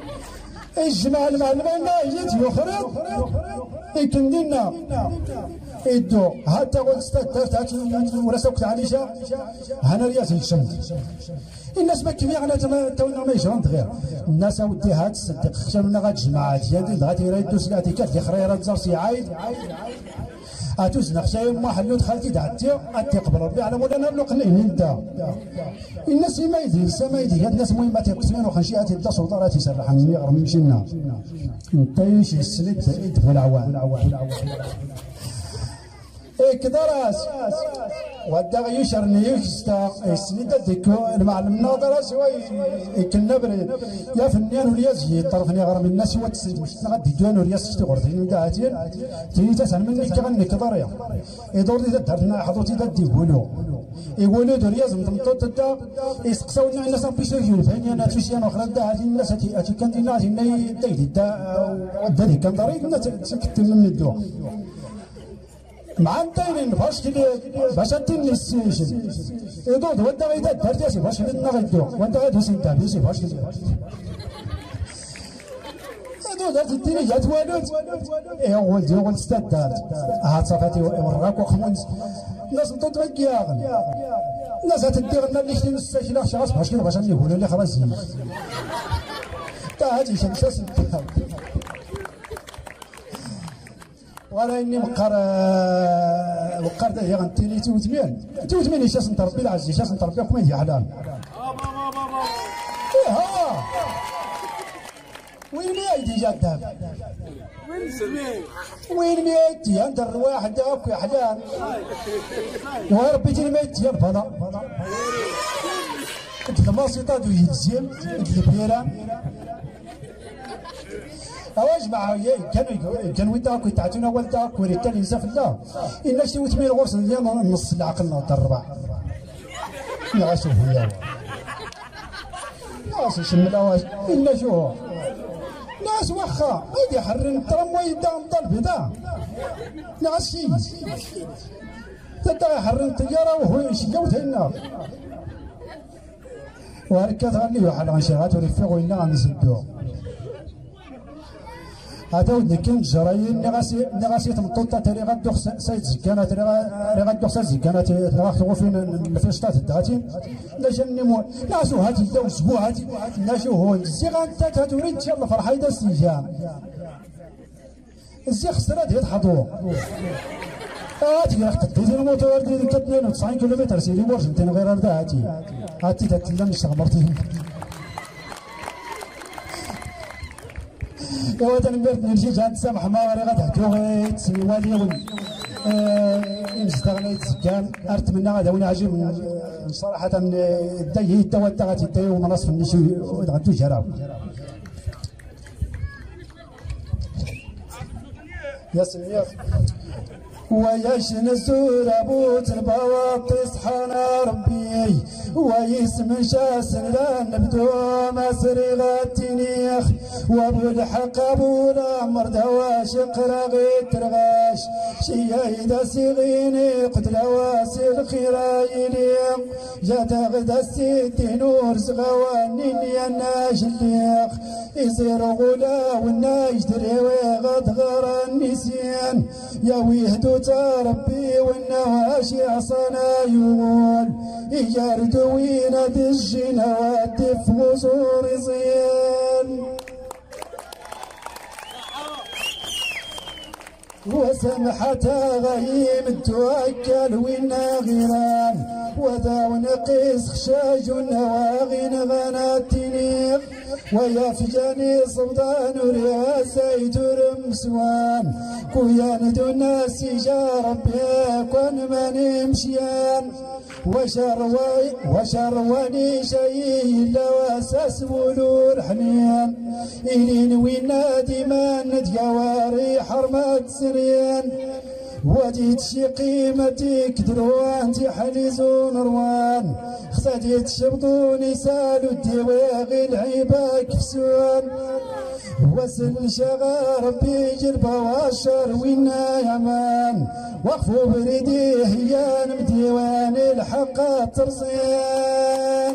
الجماعه المعلمه هي تيوخرين يكن لنا إدو هاتا قلت ستات هات ورسوك عليشا هنا رياس الشمس الناس ما كيف يعني تونا ما يجرون غير الناس ودي هات صدق خشمنا غاد جماعات يا غادي يردو سلاتي كات لي خريره تزرسي عايد اتوز نخشى ما حلو دخلتي دعتي اتي قبل ربي على مولانا بلو قليل انت الناس ما يدري ما يدري هاد الناس مهمات يقسمين وخنشيات يبدا سلطات يسرح من يغرم يمشينا نطيش السلد يدخل العوان إيه كذا راس ودا يشرني يشتا السنيد ديكو المعلم ناظر سوي كنا بري يا فنان وليازي طرفني غرم الناس هو تسد مش غادي دوان ولياز تشتي غرتين داتين تي تسال مني كغني كذا يا يدور دي درنا حضرتي دي يقولوا يقولوا دورياز مطمطط دا يسقسونا الناس بيشو يجوا فاني انا تمشي انا اخرى دا هذه الناس اتي كان دينا دي دي دا ودا دي كان ضريب الناس سكت من الدو مع انتين باش كده باش انتين السيشن يدود وانت غيدا درتي باش لنا غيدو وانت غادي سنتا بيسي باش كده يدود درتي جات والد ايه هو دي هو استاد هات صفاتي وراك وخمس الناس نطوط بكياغن الناس تدير لنا اللي شتي نص ساعه شي باش كده باش نقولوا لي خلاص تا هادي شمسه سنتا ولا اني مقر وقرت هي غنتيني توتمين توتمين ايش اسم تربي العزيز ايش اسم تربي كما هي حلال ايه ها وين ميتي جا الذهب وين سمي وين ميتي عند الواحد داك يا حلال وربيتي ميتي يا الفضاء انت الماسطه دو يتزيم انت البيران اواج مع كانوا كانوا يداك يتعتونا والداك وريتال ينزف الله إلا شي وثمين غرس ديال نص العقل نوض الربع لا شوف يا ناس يشمل اواج إلا شو ناس واخا يدي حرن الترام ويدا مضل بدا ناس شي تدا حرن الطياره وهو يشجعوا هنا وهكا تغنيو على غنشيغات ورفيقو لنا غنزدو هذا ودي كان جرايين نغاسي نغاسي تمطوطه تري غدوخ سايت زكانه تري غدوخ سايت زكانه تري غتوقف فين الفيشطات الداتين لا جاني مو ناسو هاتي داو اسبوع هاتي ناشو هو الزيغ انت توري ان شاء الله فرحه يدا السجان الزيغ خسرات هاد حضور هاتي راك تديزي الموتور ديالي اثنين وتسعين كيلومتر سيدي ورجنتين غير هذا هاتي هاتي تتلم شغمرتي يا ودن مرت نرجع جات سامح ما غير غتحكيو غير تسوالي ون استغنيت كان ارت منا غدا وانا عجيب صراحه الدي تا ودا غادي دي ومناصف النشي غادو جراو يا سمير ويشن الزور ابوت البواطس حنا ربي ويسم شاسن لا نبدو مسري غاتنيخ وابو الحق ابو الامر دواش قراغي ترغاش شيايدا سيغيني قتل واسي الخيرايلي جات غدا سيتي نور زغواني يا ناجليخ يصير غلا والناج دريوي غد غير النسيان يا ويهدو ربي والنواشي عصانا يقول يجارد وين دجنا واتف غزور زين وسمحة غيم التوكل وينا غيران وذا ونقيس خشاج النواغين غناتنيق ويا فجاني صبدان ورياسي ترمسوان كويان دون الناس جا ربي كون ما نمشيان وشروي وشرواني شيء الا واساس ولو الحنين الين وين نادي ما نتجواري حرمات سريان وديت شي قيمتك دروان تحليزو مروان خساديت شبطوني سالو الدواغي العيبة كفسوان وسل شغا ربي جلبا واشر وينا يمان وقفوا بريديه يا مديوان الحق ترصين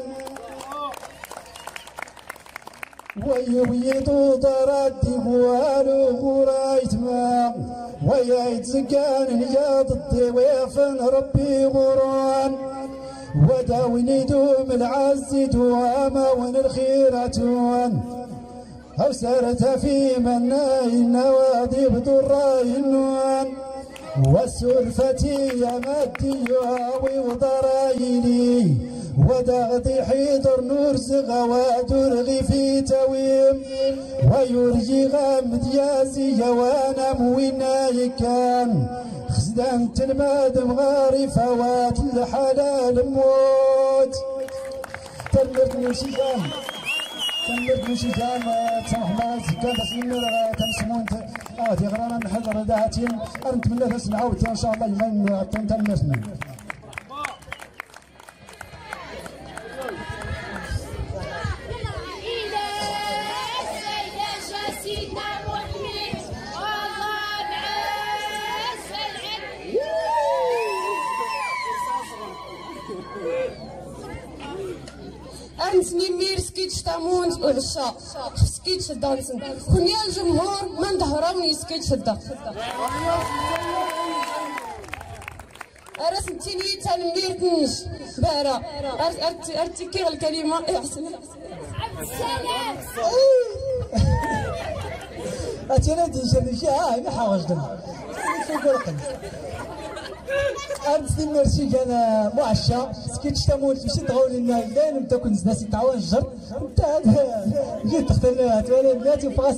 ويويدو ضرات والو غرايت ما ويا يتزكان يا ضدي ويفن ربي غران وداوين يدوم العز دواما وين الخيرات أو سارتها في مناي النوادي بدراي النوان والسلفة يا مادي وضرايلي ودغدي حيدر نور زغوات ورغي في تويم ويرجي غام ديازي وانا موينا يكان خزدان تلماد مغاري فوات الحلال موت تمرت من شيخان تمرت من شيخان تسمح ما زكان بس من تمسمون اه تغرانا نحضر داتين نتمنى تسمعوا ان شاء الله يمين تمرتنا أنتني مير سكيتش تامونت وعشا سكيتش دانسن كونيا الجمهور من ظهروني سكيتش الدا أرس نتيني تنمير تنش بارا أرتكي الكلمة أحسن أتينا دي شرشة هاي ما حاوجدنا أرسل مرشي كان معشى سكيتش تموت ماشي تغول لنا الليل أنت كنت ناسي تعاون الجر أنت جيت تختار تولي بناتي وفاس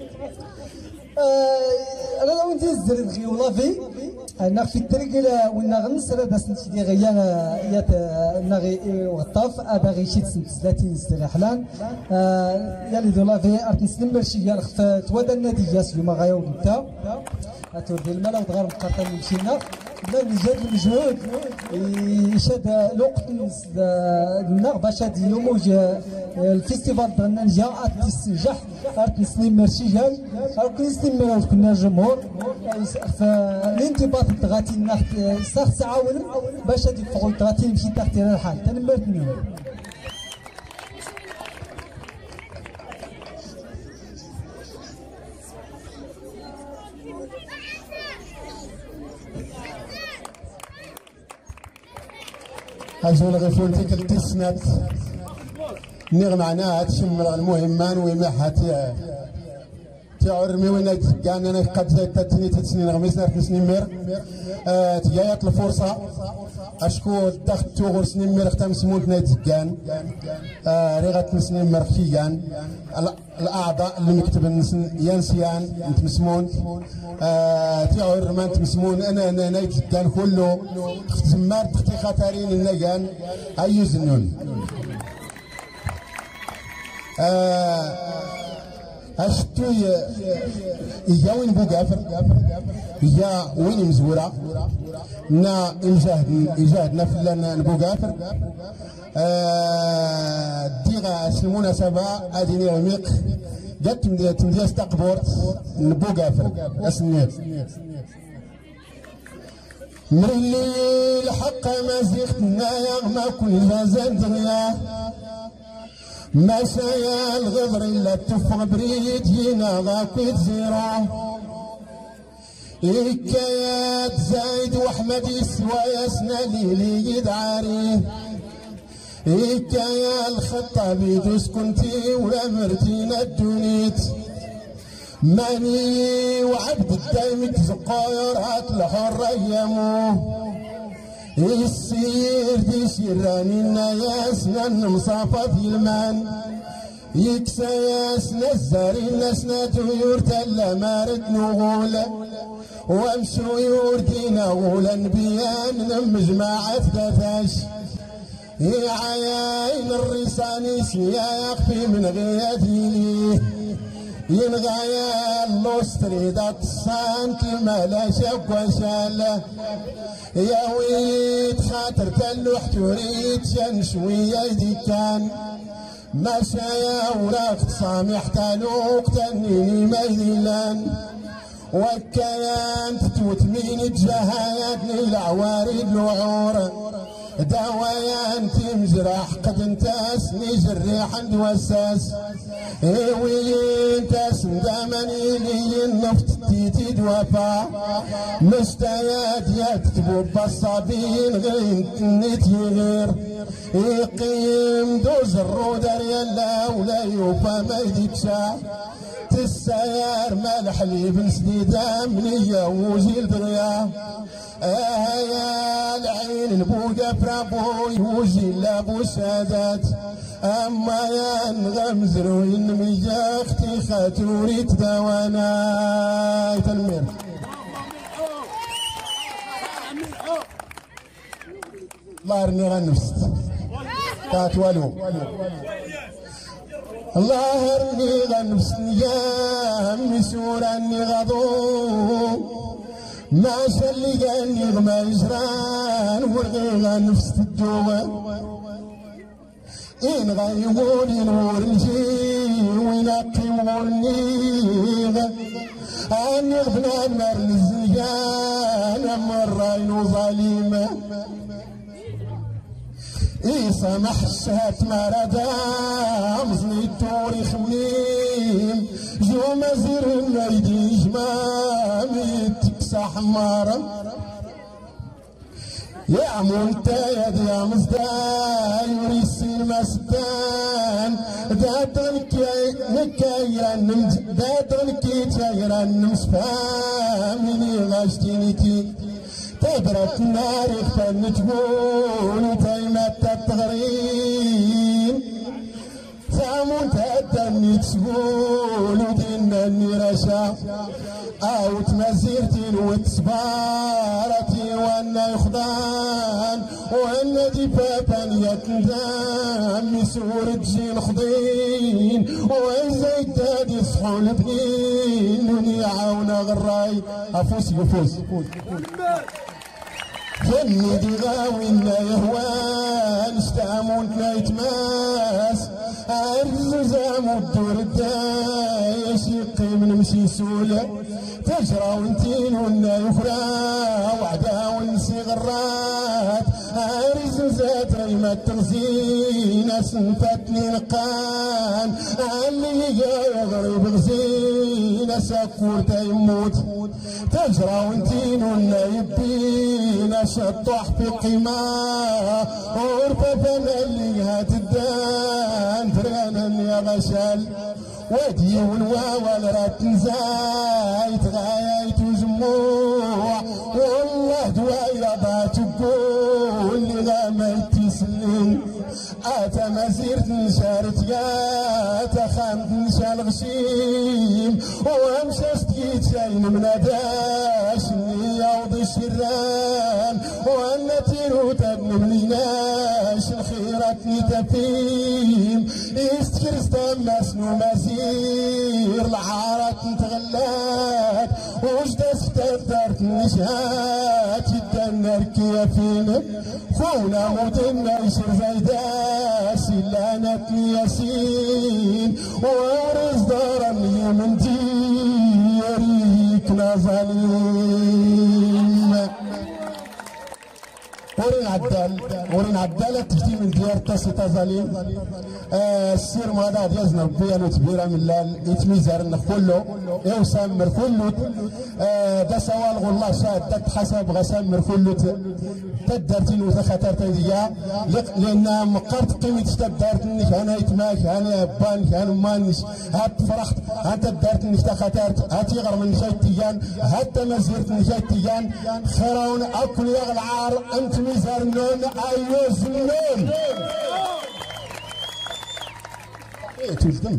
أنا لو أنت الزرد غي ولا في أنا في الطريق ونا غنسر باش نشدي غيا يات نغي وغطاف أبا غي شي ثلاثين سنة حلان يالي دولا في أرسل مرشي يا الخف تودا النادي ياس اليوم غايا وقتا أتودي الملا وتغير مقاطع مشينا من جاد المجهود يشاد الوقت النار باش هاد يوموج الفيستيفال دغنا نجا تستنجح تنسنيم مرشيجال كنسنيم مراوت كنا الجمهور فالانضباط الدغاتي ناخد ساخ تعاون باش هاد يفقوا الدغاتي يمشي تحت الحال تنمرت منهم أجول غيفون تلك التسنات نغ معناها تشمر المهمان ويمحها تي تعرمي وين تزكان أنا قد زيت تتني تتسنين غميس نار تنسنين مير تجايات الفرصة أشكو الدخت توغر سنين مير اختام سمونت نايت زكان ريغة نسنين مير خيان الأعضاء اللي مكتب ينسيان نتمسمون تعور ما نتمسمون أنا أنا نايت زكان كله زمار تختي خطرين النجان أي زنون أشتو يا وين بوقافر يا وين مزورة نا إمجاهد إجاهدنا في لنا بوقافر ديغا المناسبة أديني عميق جات تمدي استقبورت بوقافر أسنيت من الليل حق ما زيختنا يغمى كل زندنا مشايا الغبر إلا تفغ بريد ينا ضاكيت زيرو إكايات زايد وأحمد يسوى يسنى ليلي يدعاري إكايا الخطاب يدوس كنتي ولا مرتينا الدونيت ماني وعبد الدايم تزقاير هات الحر أيامو السير دي شيراني الناس مصافى في المان يكسى ياسنا الزاري ناسنا تيور تلا مارد نغول وامشو يوردينا غولا نبيان مجماعة دافاش يا عياين الرساني سيا يخفي من غياديني ينغايا اللوستري دات الصان كما لا شك وشال يا ويت خاطر تلوح تريد شن شوية يدي كان مشايا وراك تصامح تلوق تنيني ما يدلان وكيان تتوت مين الجهايات العوارض الوعور دوايا انت مجرح قد انتاس نجريح عند وساس ايوي انتاس مدامني لي النفط تيتي دوافا مستيات يكتبوا بالصابين غير نيت يغير يقيم دوز الرودر يلا ولا يوفى ما يديتشا السيار مال حليب نسديده منية وجيل دغيا اه يا العين نبوقة فرابوي وجيل لابو سادات اما يا نغم زروين مية اختي خاتوري تداوانا تنمير الله يرني غنفست تات والو الله يرني غنفسني يا مسوراني غضو ما شلي قالني غما يجران ورغي غنفس الدوغ إن غيوني نور نجي وينقي ورنيغ أني غبنا نار الزيان مرين وظالمة إي سمح الشهات مردا مزني التوريخ منيم جو مزير النايدي جمامي تكسى حمارة يا مونتايد يا مزدان يوريسي المسدان دادنكي نكايرا نمت دادنكي تايرا نمسفاميني غاشتينيتي تبرت النار يخفن تقول تيمة التغرين ثامون تأدني تسقول ودينني رشا أو تمزيرتين وتسبارتي وانا يخضان وانا دفافا يتندام يسور تجين خضين وإذا يتادي صحو البنين وني عاونا غراي أفوس يفوز فني دي غاوين لا يهوان استامون لا يتماس الززام والدور الداي شقي من مشي سولة تجرى وانتين ونا يخرى وعدا ونسي غرات الززات ريمة تغزين سنفتني نقان اللي يغرب غزين سكور تيموت تجرى وانتين ونا يبين شطح في قيمة ورففنا اللي هتدان فرغانا يا غشال ودي والواوال رات نزايت غايت وجموع والله دوايا بات تقول لي غاملت سنين اتا مسيرت نشارت يا تخامت نشال غشيم ومشاشت كيت شاين مناداش نيا وضي الشران وانا تيرو تبن منيناش الخيرات نتفيم استكر استماس نمازير العارات نتغلات وجدت فتدرت نشات الدنار كيافين خونا مدنا يشر زايداس إلا نتني ياسين ورز دارني من ديريك نازلين ورين عدال ورين عدال تفتي من ديار تاسي تازالين السير ماذا ديازنا بيانو تبيرا من لال يتميزارنا كله يو سامر كله دا سوال والله شاد تحسب غسامر كله تدرتين وتخطر تيديا لان مقرت قيمة تدرتني انا يتماك انا بانك انا مانش هات فرحت هات دارتني تخطرت هات يغر من شي تيان هات مزيرتني شي تيان خيرون اكل يا العار انت ميزارنون ايوه زنون ايه تلتين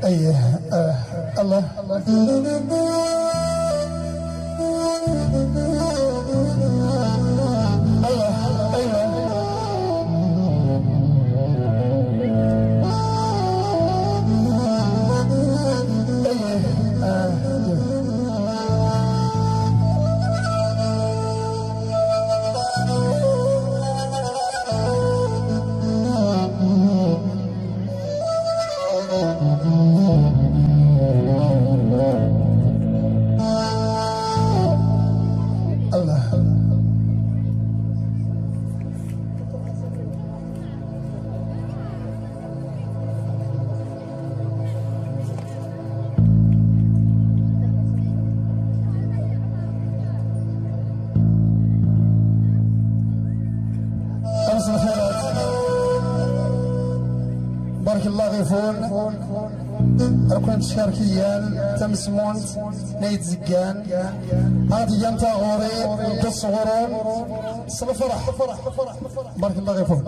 ايه آه الله بارك الله غيفون ركن تشاركيان تمسمونت نيت زكان هادي ينتا غوري قص غورون صل فرح بارك الله غيفون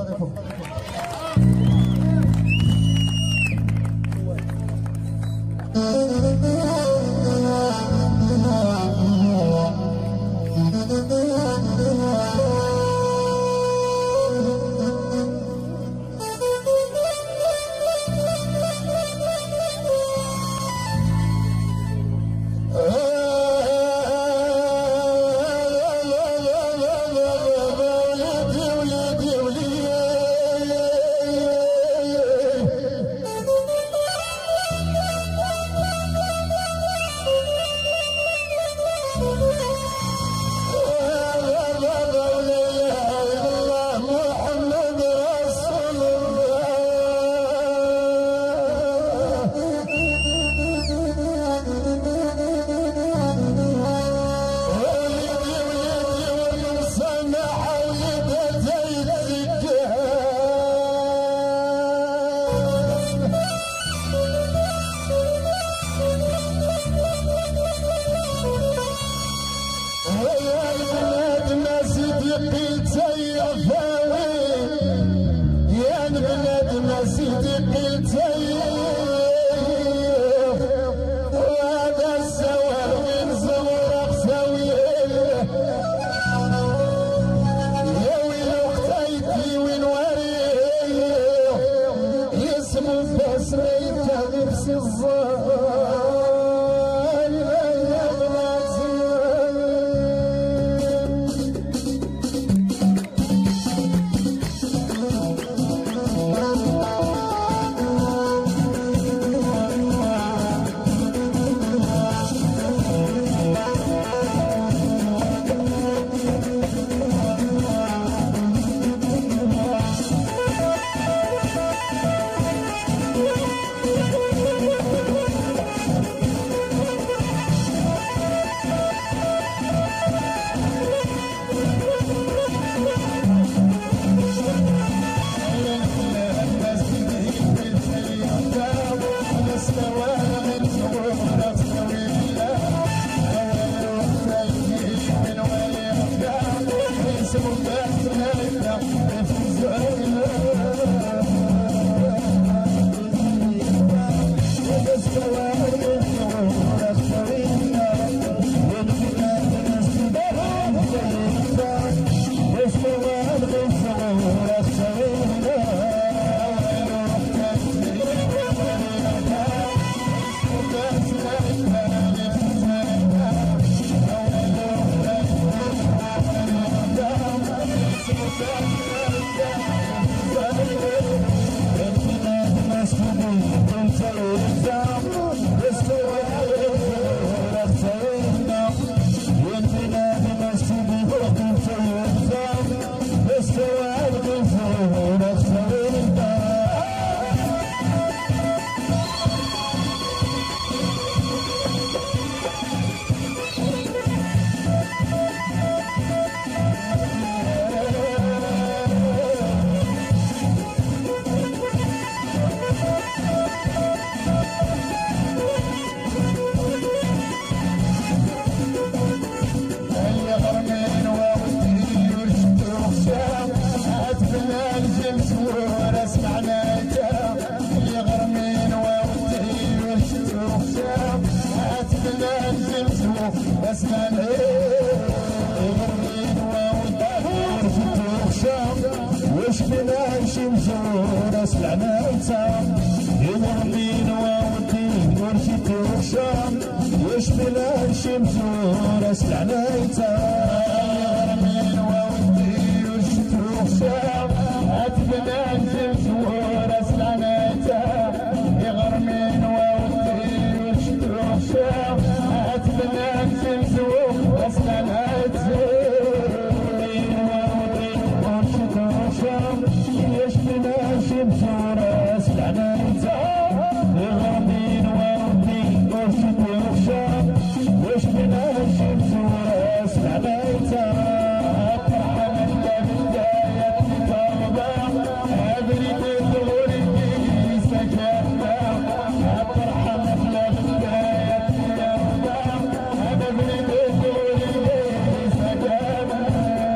مزور اسلعنايتا يضربين وودين ورشيت وخشام يشمل هالشي مزور اسلعنايتا يضربين وودين ورشيت وخشام اتبنى مزور اسلعنايتا يغرمين وودين ورشيت وخشام اتبنى مزور اسلعنايتا مزور اسلعنايتا يغرمين وودين ورشيت وخشام يشمل هالشي مزور اسلعنايتا فرحان بداية الفرضة أبريد الظهور سكننا فرحان بداية الفرضة أبريد الظهور سكننا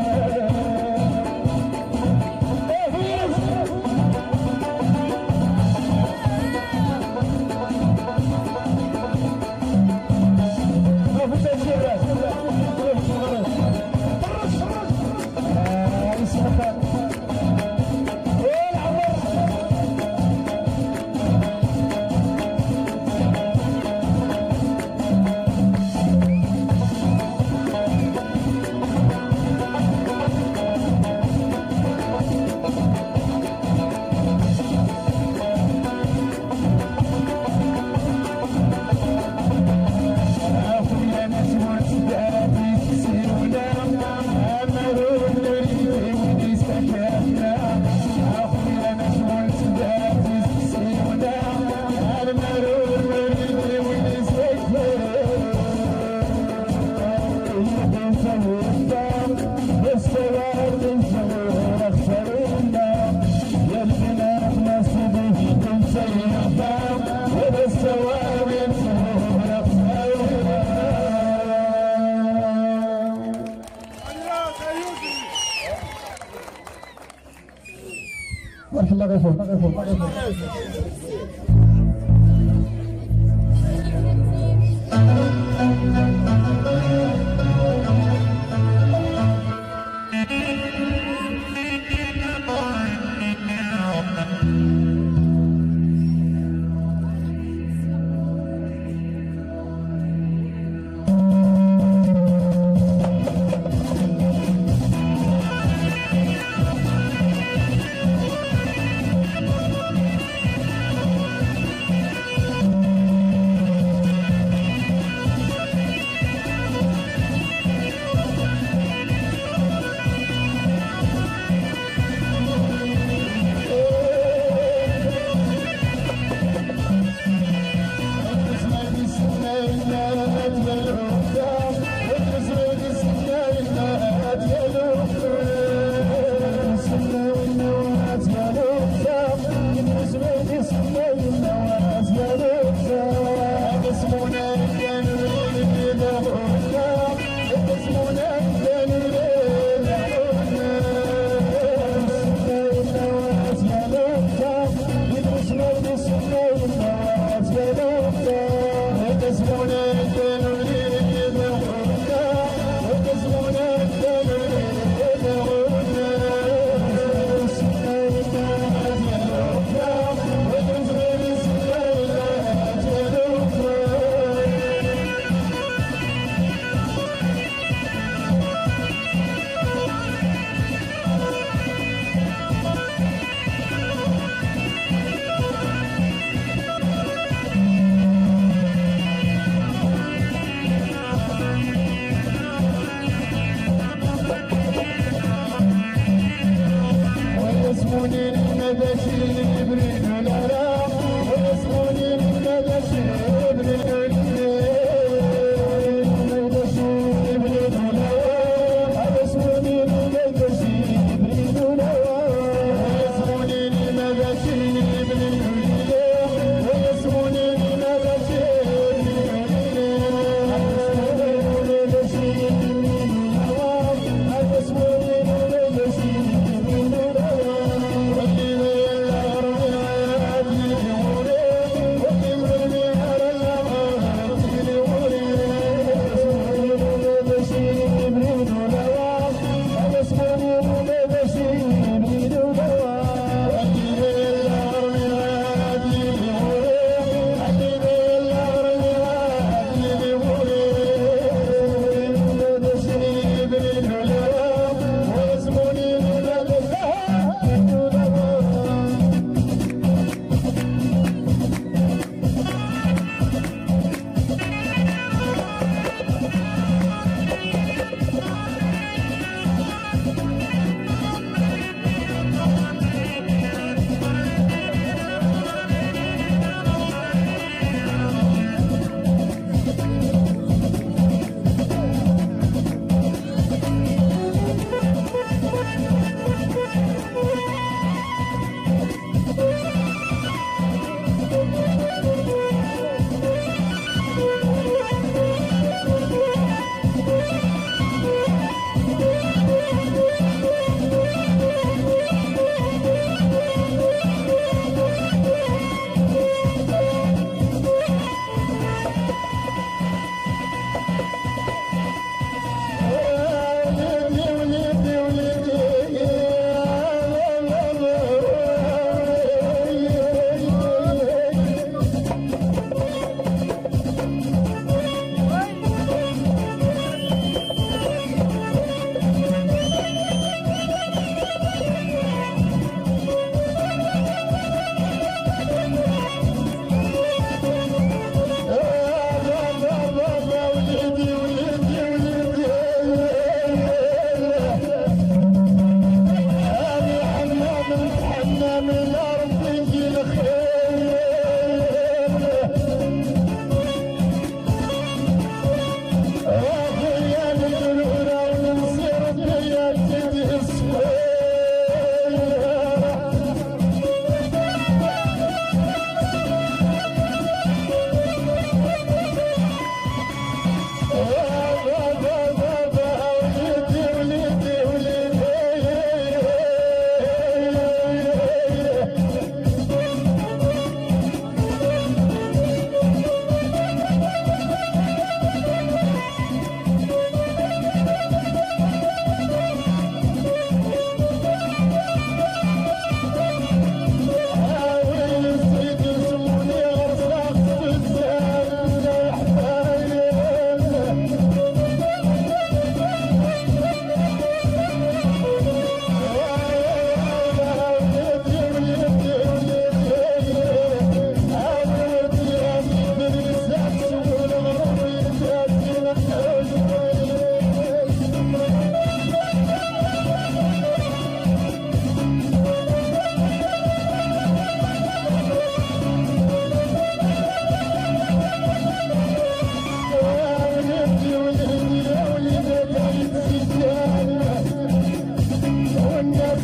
بارك الله غيفون غيفون غيفون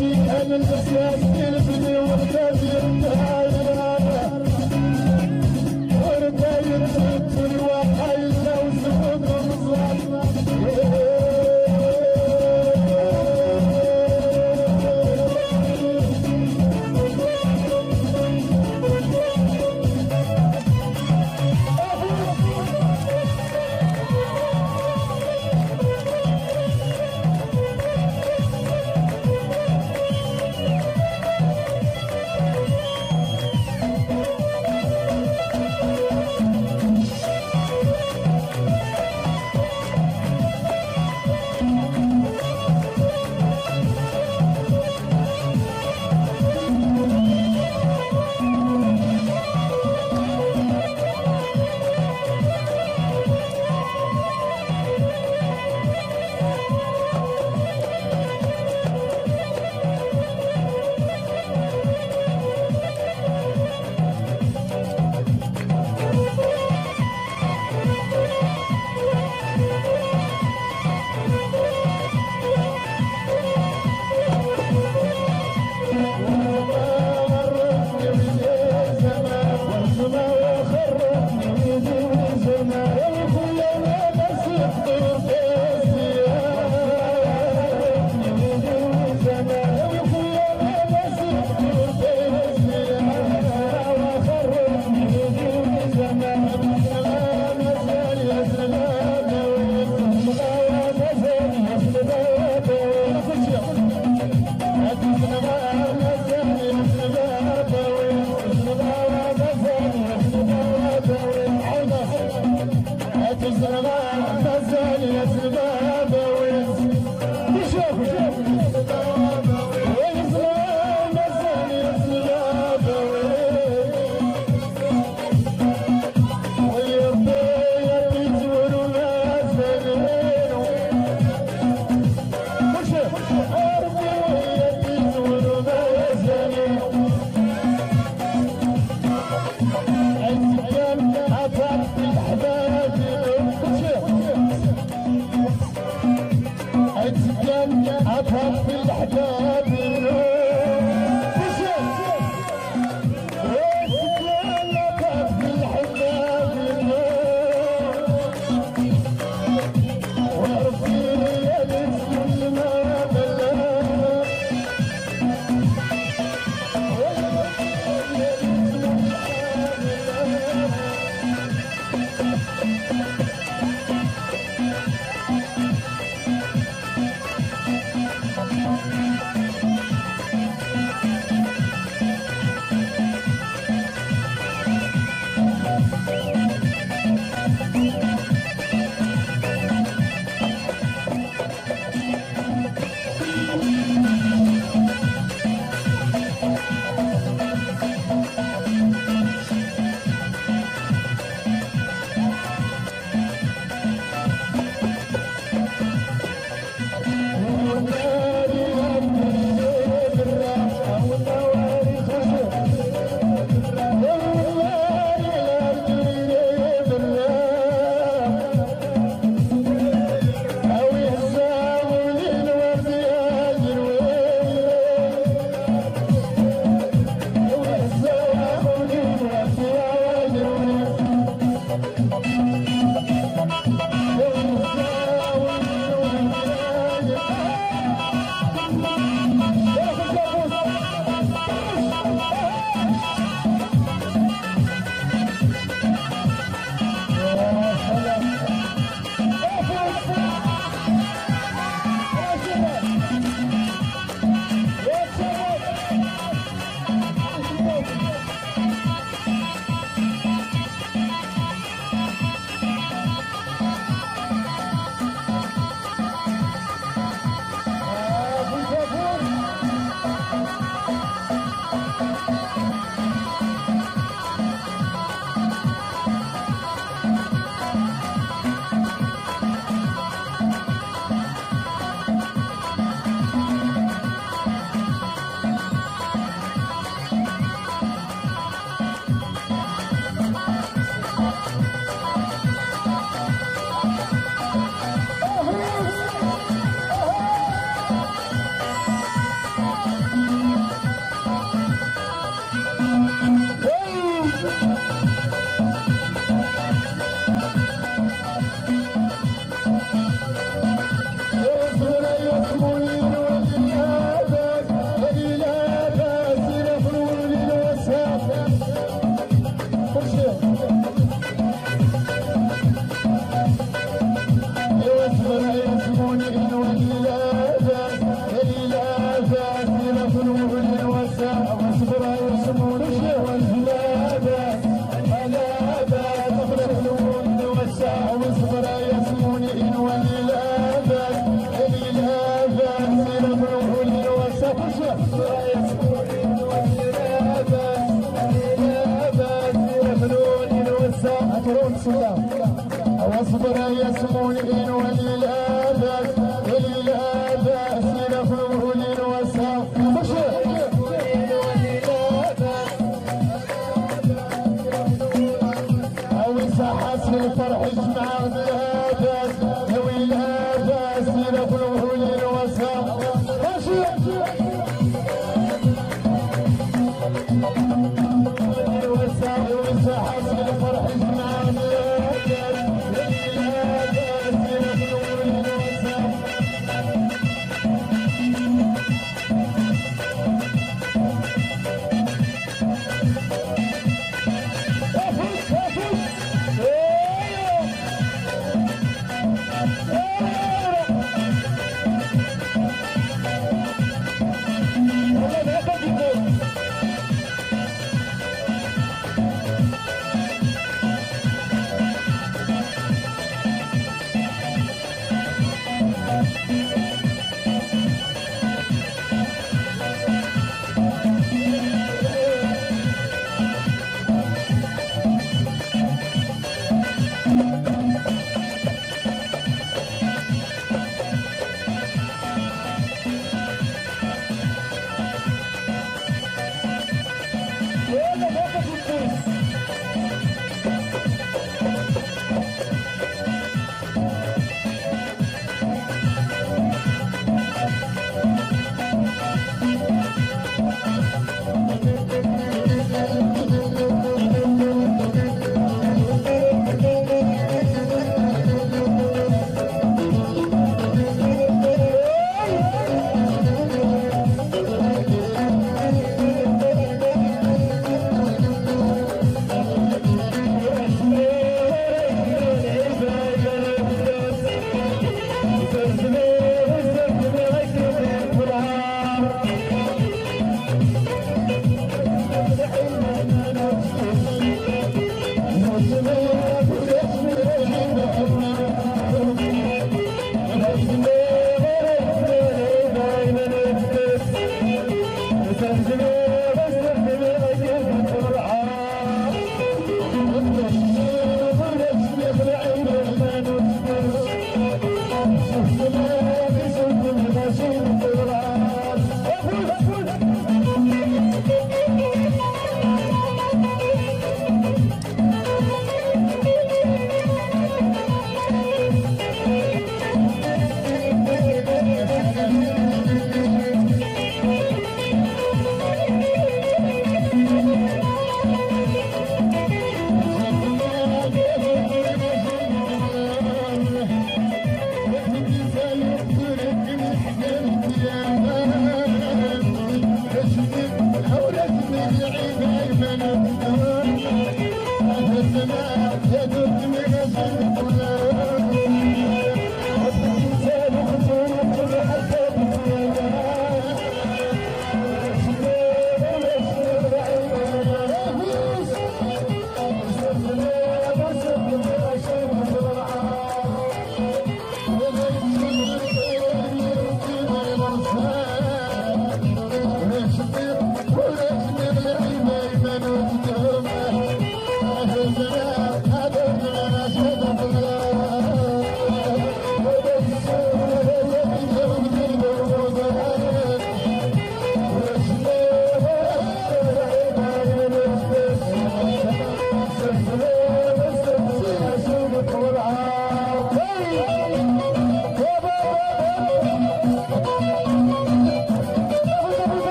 أنا الأساس البني والكافر النهاية ورقاية تبني وحيدة وزهود ومصلحة واصبر يسمون إن ولي الآباس ولي الآباس ينفروه للوسام أو صحت الفرح اجمع الآباس ولي الآباس ينفروه للوسام الوسام وصحت الفرح اجمع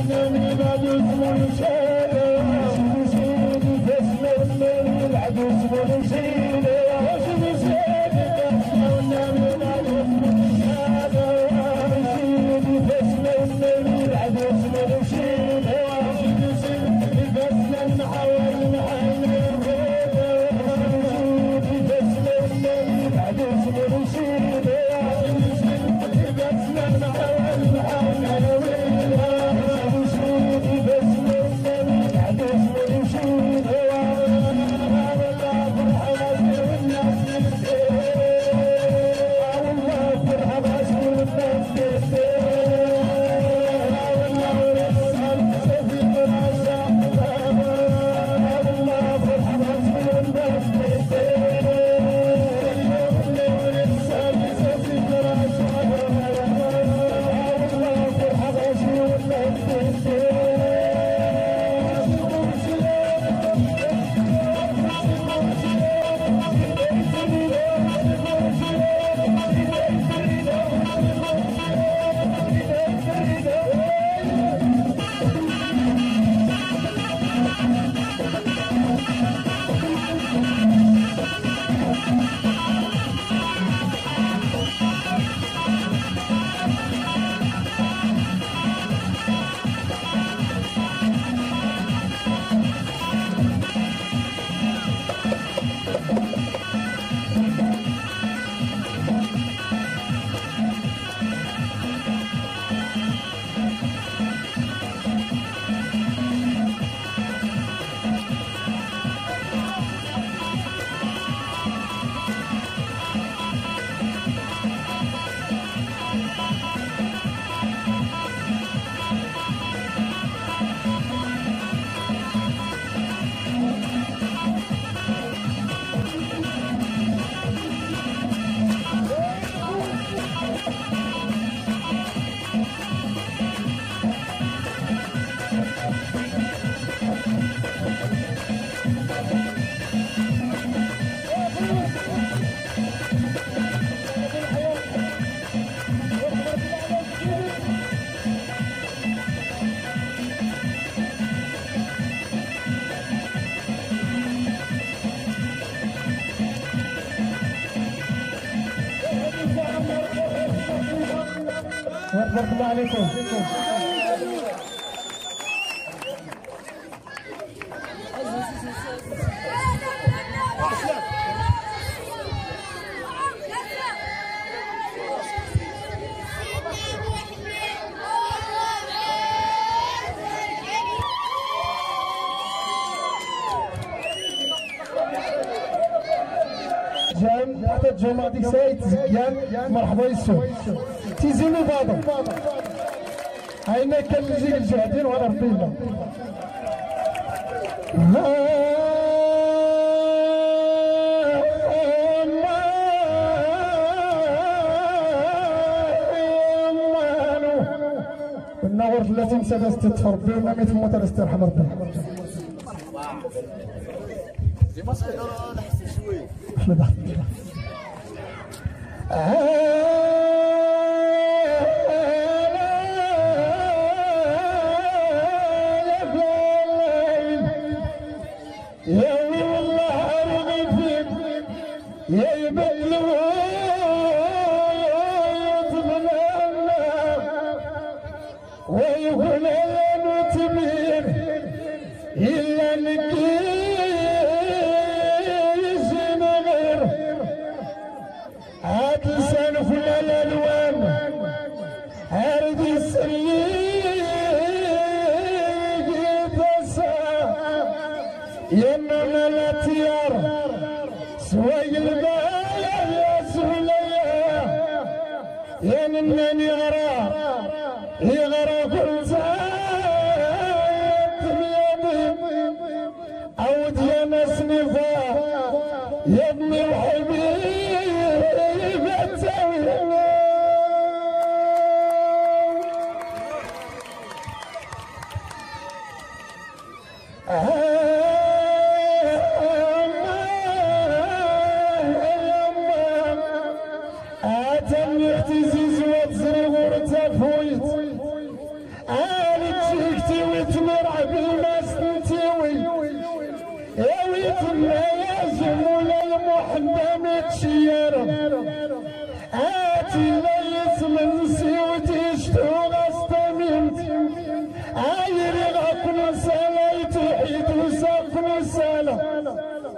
بارك الله عليكم. جام حتى الجمعة ديك سايت زكيان مرحبا يسوع تيزينو بابا هاينا كان نجيك الجهدين وعلى ربينا النغور ثلاثين سنة ستتفر بينا ميت موت الاسترحم ربنا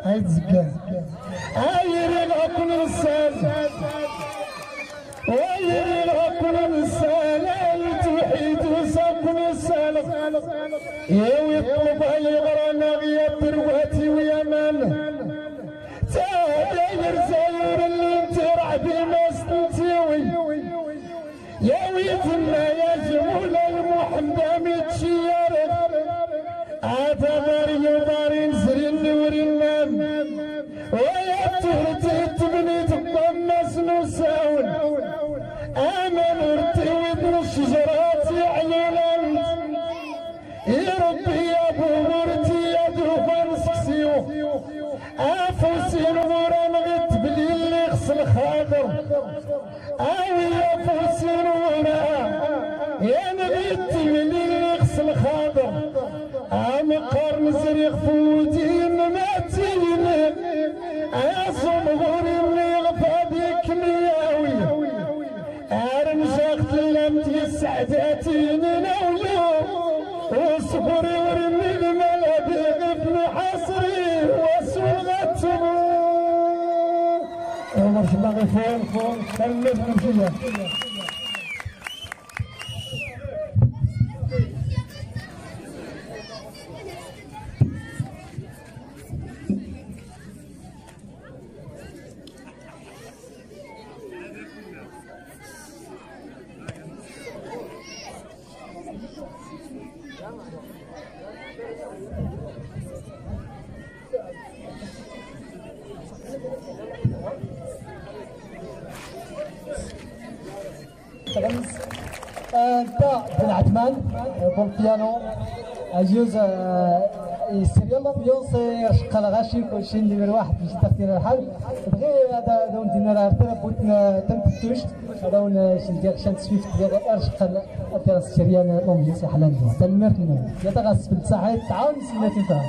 هاي تزكان عايري العقل الرسال وعايري العقل الرسال التوحيد وساكن السالف يا ويطلب يغرانا غيا برواتي ويامان تاير زاير اللي انت رعبي ما استنتيوي يا ويتنا يا جمول المحمد متشيرك عادا داري وداري نسري نوري النام ويا تهرتي تبني تقمص نساون امان ارتي ودن الشجرات يعلن يا ربي يا ابو مرتي يا دوفان سكسيو افوسي نوران غيت بلي اللي غسل خاطر اوي يا فوسي نوران يا نغيت بلي اللي غسل خاطر ام قرن زريق فوتي مماتين يا صمغور اللي غفا بيك مياوي ارن شاخت اللمت السعداتين نولو وصبري ورمي الملابي غفن حصري وسوغتو عمر الله غفور فوق خلف نمشي انت بن عثمان بولبيانو عجوز يسير يلا بيونسي شقال غاشي كلشي نمر واحد باش تختار الحال بغي هذا دون دينا راه بوتنا تنتوش هذا ون شندير شان سويفت ديال ارشقال الدراسه الشريان لومجيسي حلال تنمرت يا تغاس بالساعه تعاون سنتين فيها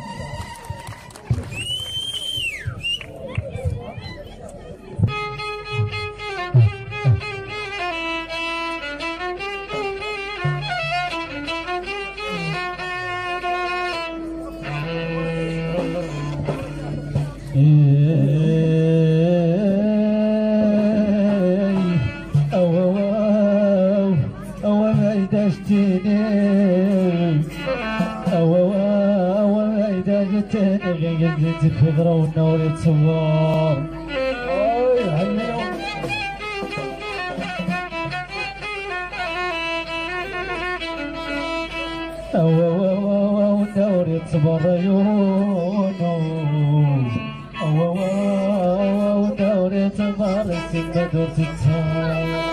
الخضرة والنور يتصور اوي هنيو او او او والنور يتصور عيونه او او او والنور يتصور السنة دور تتصور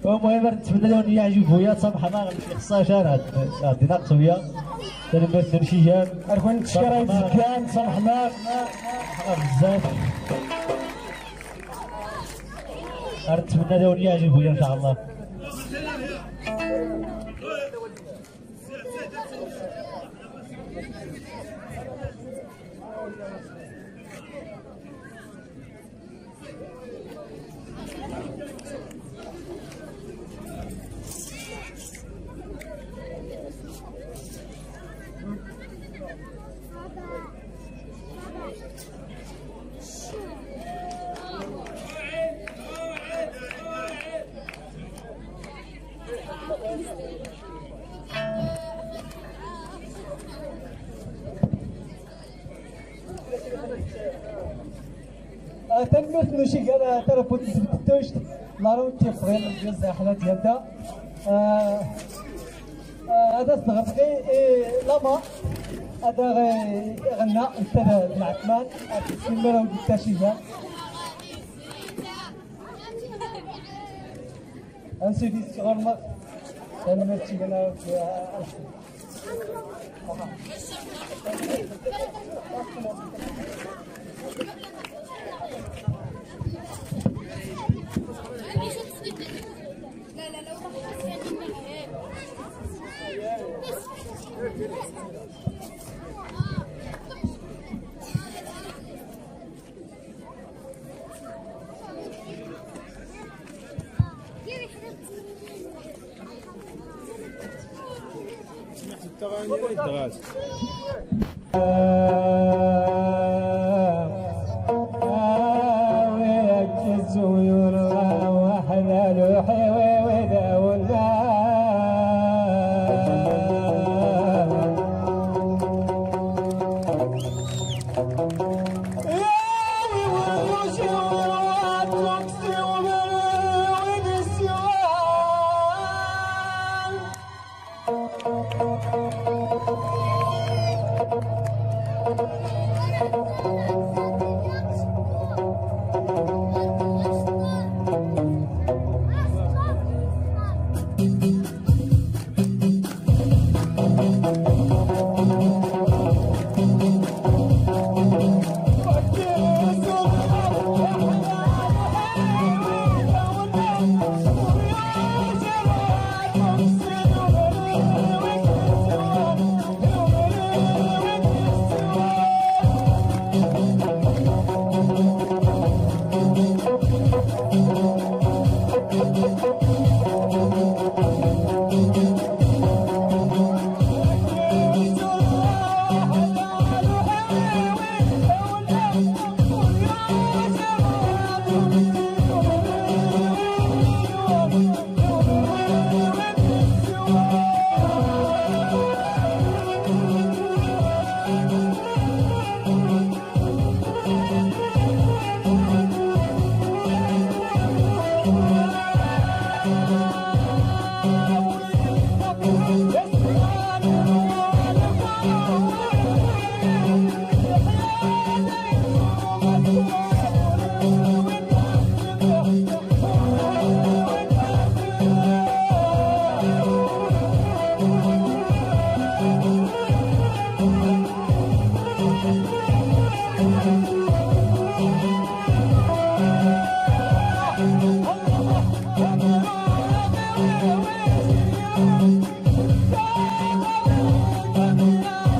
المهم نتمنى لهم يعجبوا يا سامحة ما خصهاش انا غادي ناقصوا يا تنمرت شي جام اركون نتشكر يتزكان سامحنا بزاف نتمنى لهم يعجبوا ان شاء الله. تنمت نشي انا ترى بوت تبتوش لارو تيفغي الجزء حالات يدا هذا صغرقي لما هذا غنى انت العثمان السمره والتاشيه انسي دي صغر ما تنمت شي انا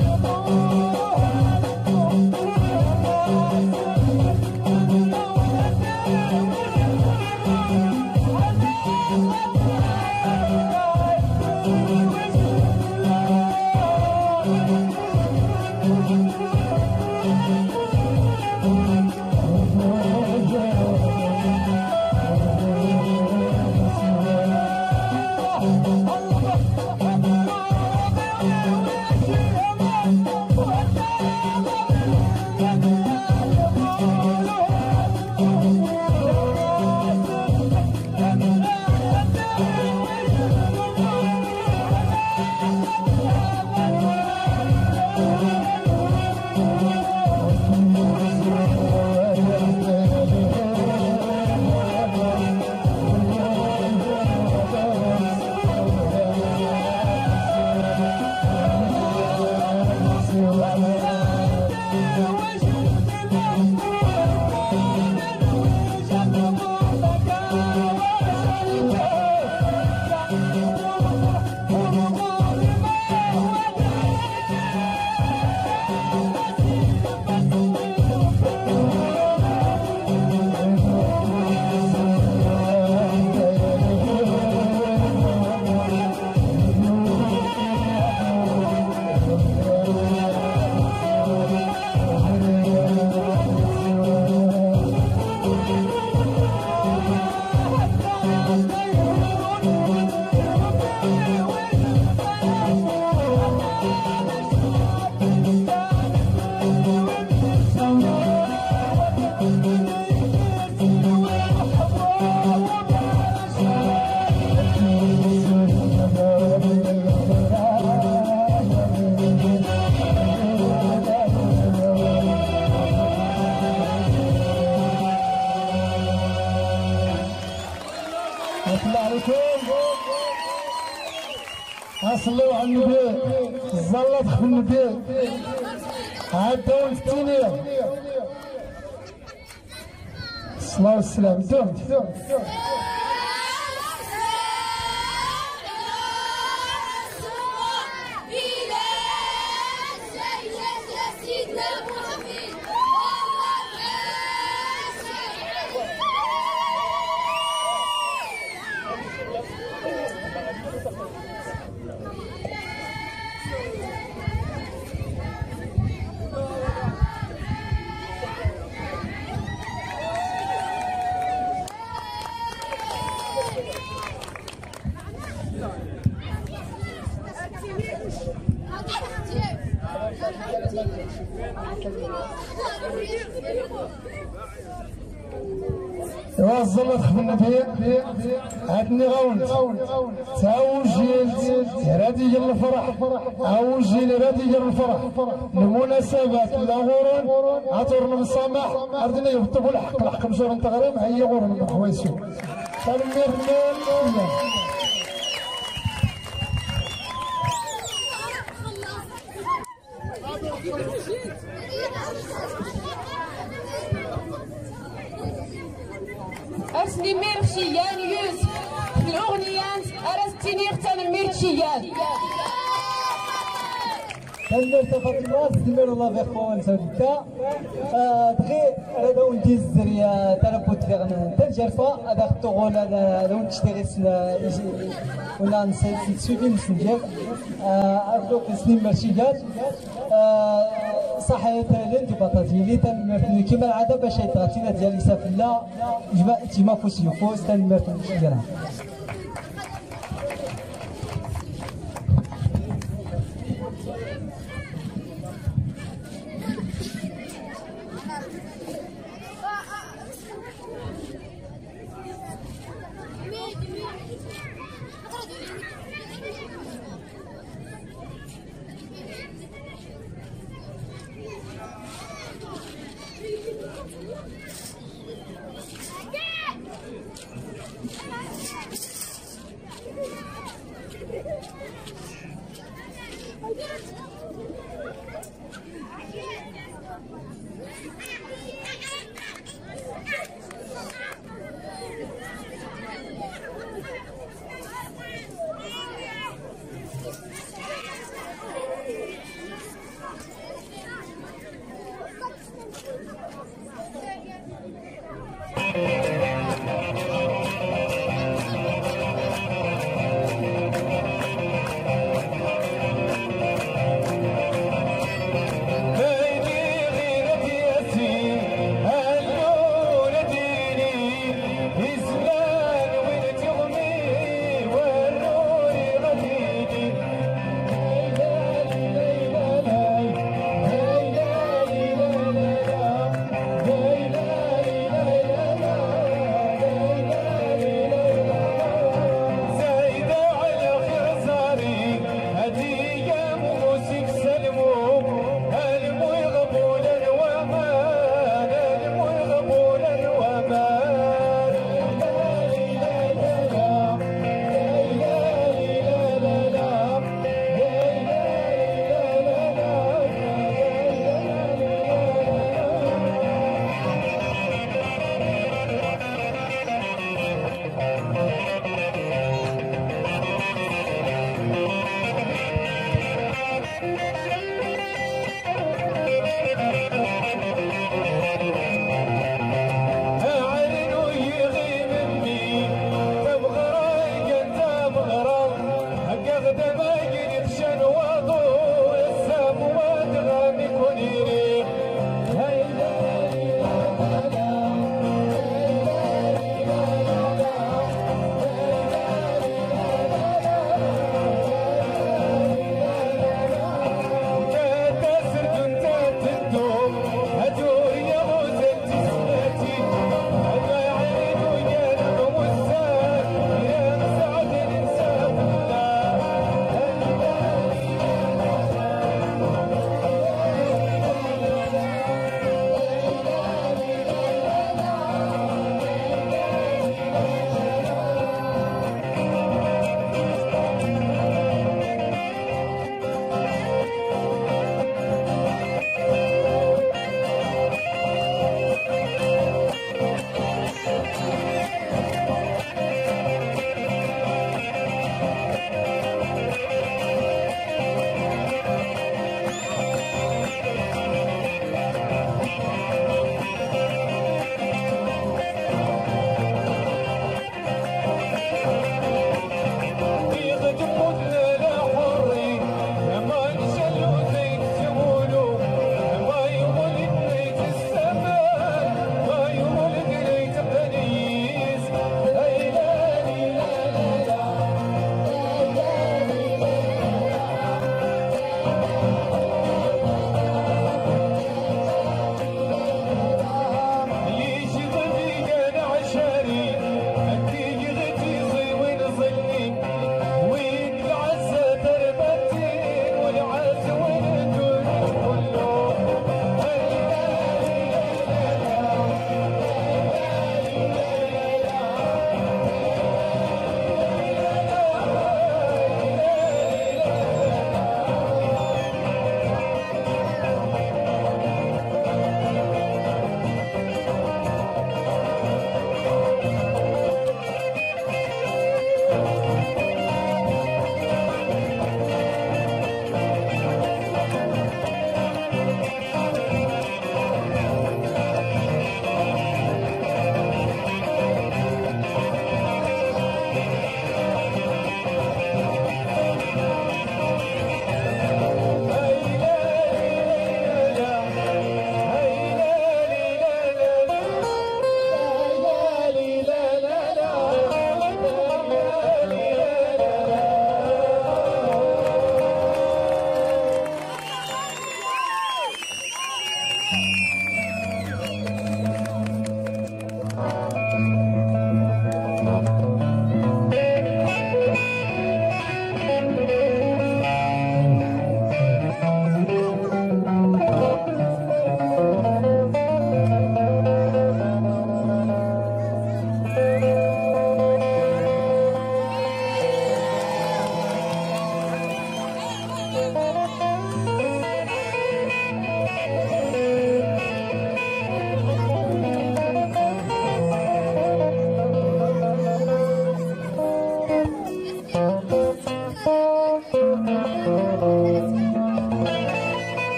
Oh, بارك الله عليكم. صلوا على النبي، الزلط خف النبي. عداو الثانية. الصلاة والسلام. دوم دوم. ايوا الزلط خف النبي. عندني غاونت تعوجيل هادي ديال الفرح، عوجيل هادي ديال الفرح المناسبات لا غورون عطورنا مسامح عرضنا يهبطوا الحق الحق مشور انت غريب هي غورون حوايسو تنمير مال. أرسني ميرشيان يوسف في الأغنيات أرستينير تنمير شيان تنمير تفاطمة تنمير الله في خوان سودتا دغي هذا ولدي الزريا تنبوت فيغن تنجرفا هذا الطغول هذا لون تشتغيس ولا نسيت سودي نسنجر أردوك سنين مرشيات صحيح لين دي بطاطيلي تنمرتني كيما العاده باش يتغاتينا ديال السافله جما تيما فوس يفوس تنمرتني ديالها. Yeah!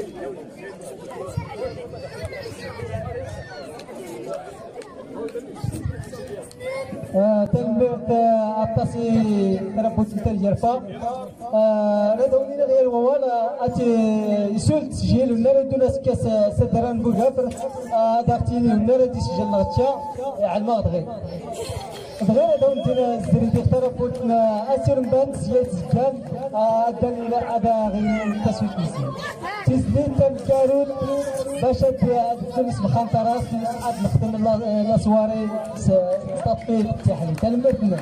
تنبغ أبطاسي تربوت الترجرفة ردوني غير ووالا أتي يسول تسجيل ونرى دونا كاس سدران بوغافر داختيني ونرى تسجيل نغتشا على المغرب بغير هذا ندير زريدي تربوت أسير مبان زياد زكان أداني إلى هذا غير التسويق مزيان تزيد تنكاروت باش تونس بخانطراس عاد نخدم لاسواري تطبيق التحليل تنمتنا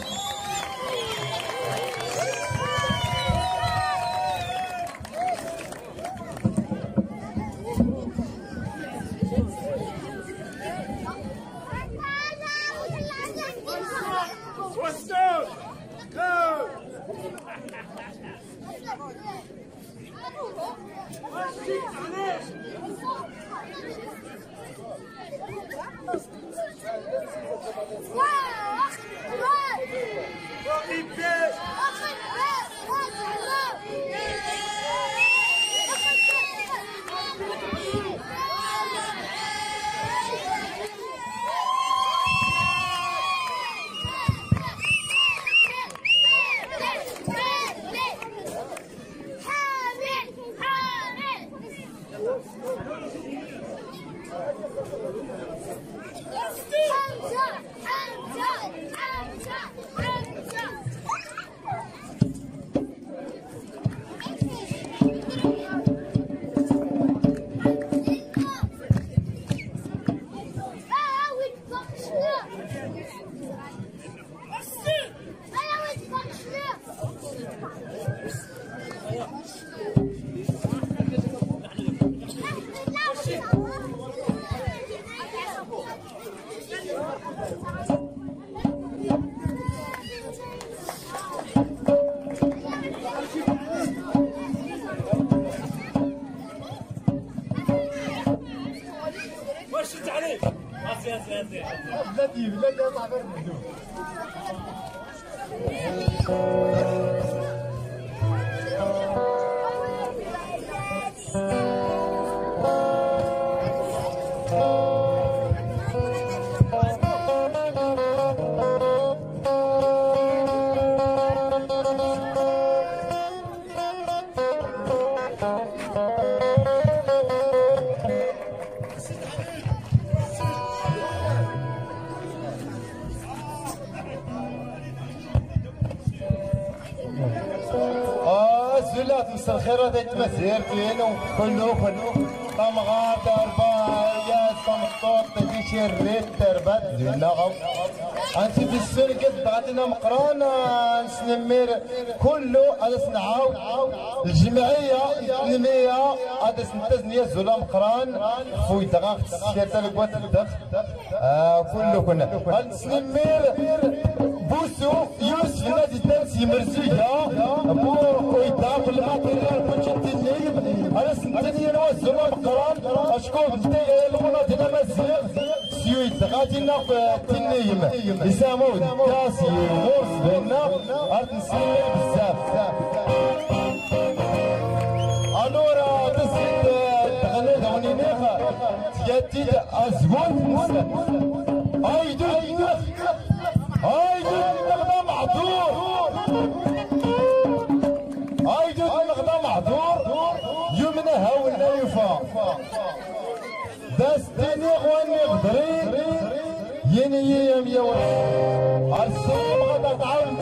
بلادي بلادي اطلع غير مهدوم الخير هذا يتمثل فين وكله كله طمغار دربايا صمطوط تجيشي الريت دربات زينا غو انت في السن قد بعدنا مقران نسنمير كله هذا سنعاود الجمعيه التنميه هذا سنتزنيه زولا مقران فوي دغاغ تسكير تلقوات الدخ آه كله كنا هاد نسنمير بوسو يوسف نادي تنسي مرزيه بو ويداق الماتيريال كنت تنيب انا سنتني انا زولا مقران اشكون انت المناطق ديال مزيغ سيويت غادي ناخذ تنيم يسامون كاسي غرس بينا غادي نسمي بزاف الورا تزيد تغني دوني نيخا تجدد ازبون ايدو ايدو نغدا معذور ايدو نغدا معذور يومنا هاولنا يفا داستني غواني غدري يني يم يا ولد السوم غدا تعاون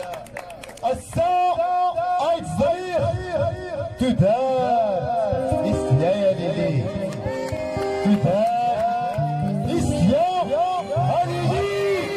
الساق ايت زيخ تدار ليالي لي تدار اسيا هذه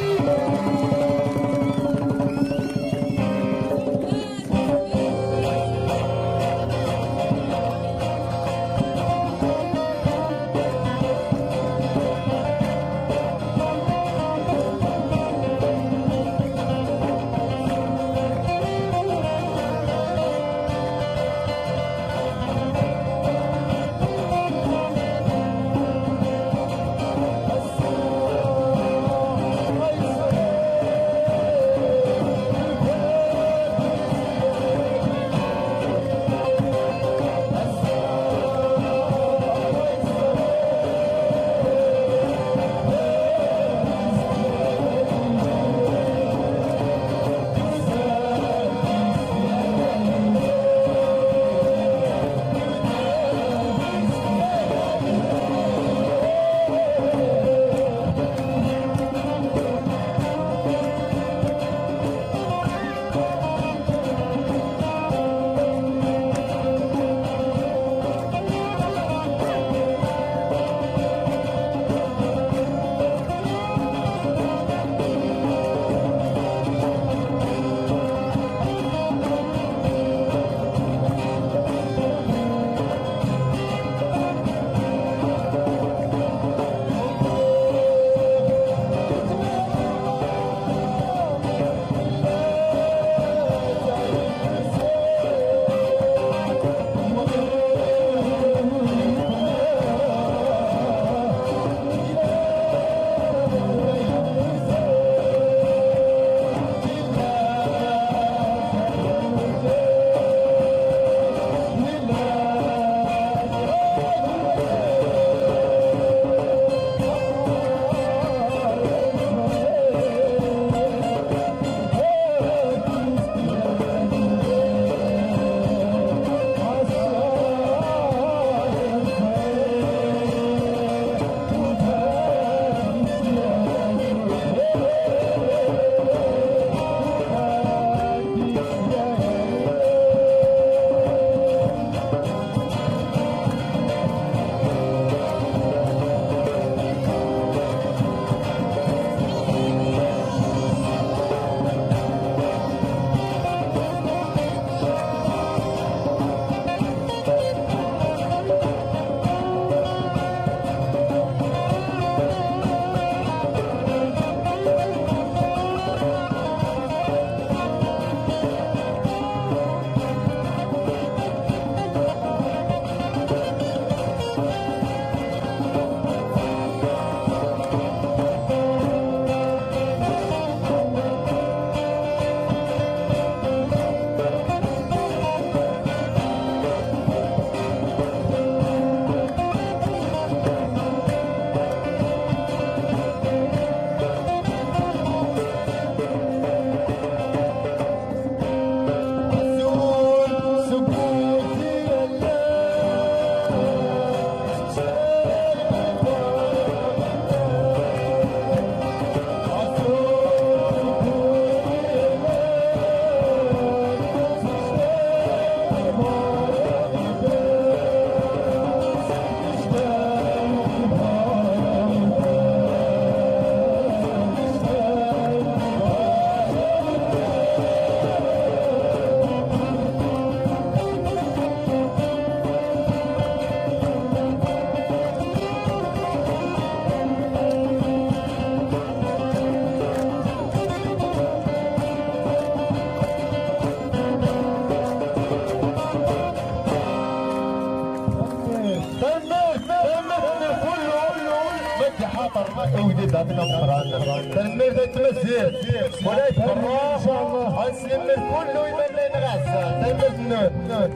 وديد عندنا مقران تنمير تمزيد ولا يتفرع ان شاء الله غنسلم كله يبان لنا غزه تنمير النود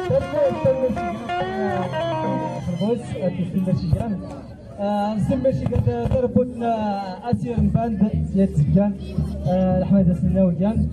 تنمير تنمير خربوز تنمير شجران نسمي شي قد تربطنا اسير باند زياد زكان الحمد السناوي كان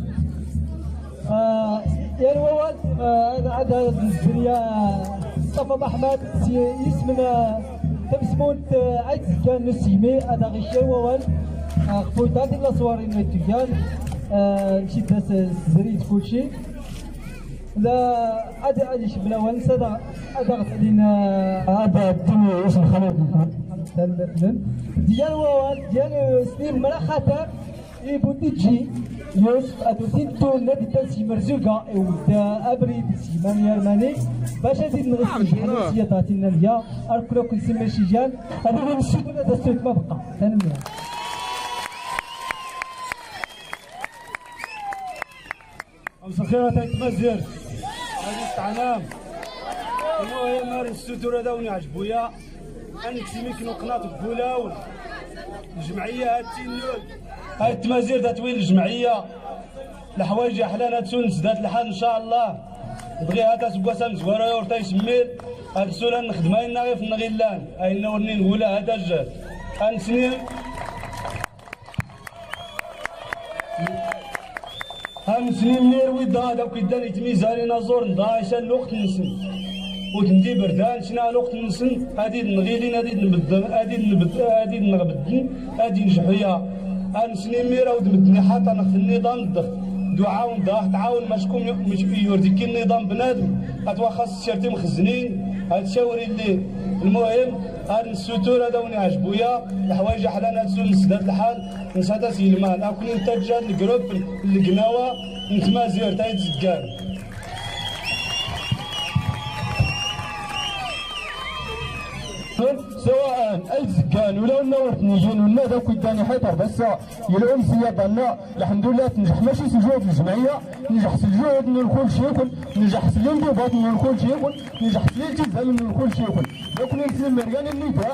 يعني هو هذا الدنيا مصطفى محمد يسمنا تمسمون عيد كان نسيمي هذا غير شيء ووال خفوتات إلا صوارين التجان نمشي داس الزريد كلشي لا هذا هذا شبنا ونسى هذا هذا غادينا هذا الدنيا واش نخلط مثلا ديال ديال سنين مرا خاطر يبودي تجي يوسف ادوتين تون ديال سي مرزوقه ودا ابريد سي ماني يرماني باش هادي نغسل الحنسيه تعطينا ليا اركلوك يسمى شيجان هذا نشوف هذا السوق ما بقى ثاني مسخيرة تمزير هذه الطعنام المهم ماري الستور هذا وني عجبويا انا كسيمي كنو قناط بولاول الجمعيه هاتي النول هاي التمازير تتويل الجمعيه الحوايج احلى هاد سونس دات الحال ان شاء الله بغي هذا سكواسا مزواره يورتا يسميل هاد السوله نخدمها لنا غير في النغيلان هاي نورني نقولها هذا الجهد غنسني هنسني منير ويدا هذا كيداني تميزاني نازور نضايشا الوقت نسن وتندي بردان شنا الوقت نسن هادي نغيلين هادي نبدل هادي نبدل هادي نغبدن هادي نجحويا هنسني ميرا ودمدني حتى ناخذ النظام الضغط دعاون ضاح تعاون ماشكم يورديك النظام بنادم اتوا خاص الشرطي مخزنين هاد الشاوري اللي المهم هاد الستور هذا وني عجبويا الحوايج حلال هاد السون سدات الحال نساتا سيلمان اكون انتاج هاد الجروب القناوه نتما زير تايد زكان سواء اي زكان ولا نورت نيجين ولا داك يداني حيطر بس يلعب سيادنا الحمد لله تنجح ماشي سجود الجمعيه نجح سجود من كل شيء يكون نجح سليل من كل شيء يكون نجح سليل تزال من كل شيء يكون لكن نسلم مريان النداء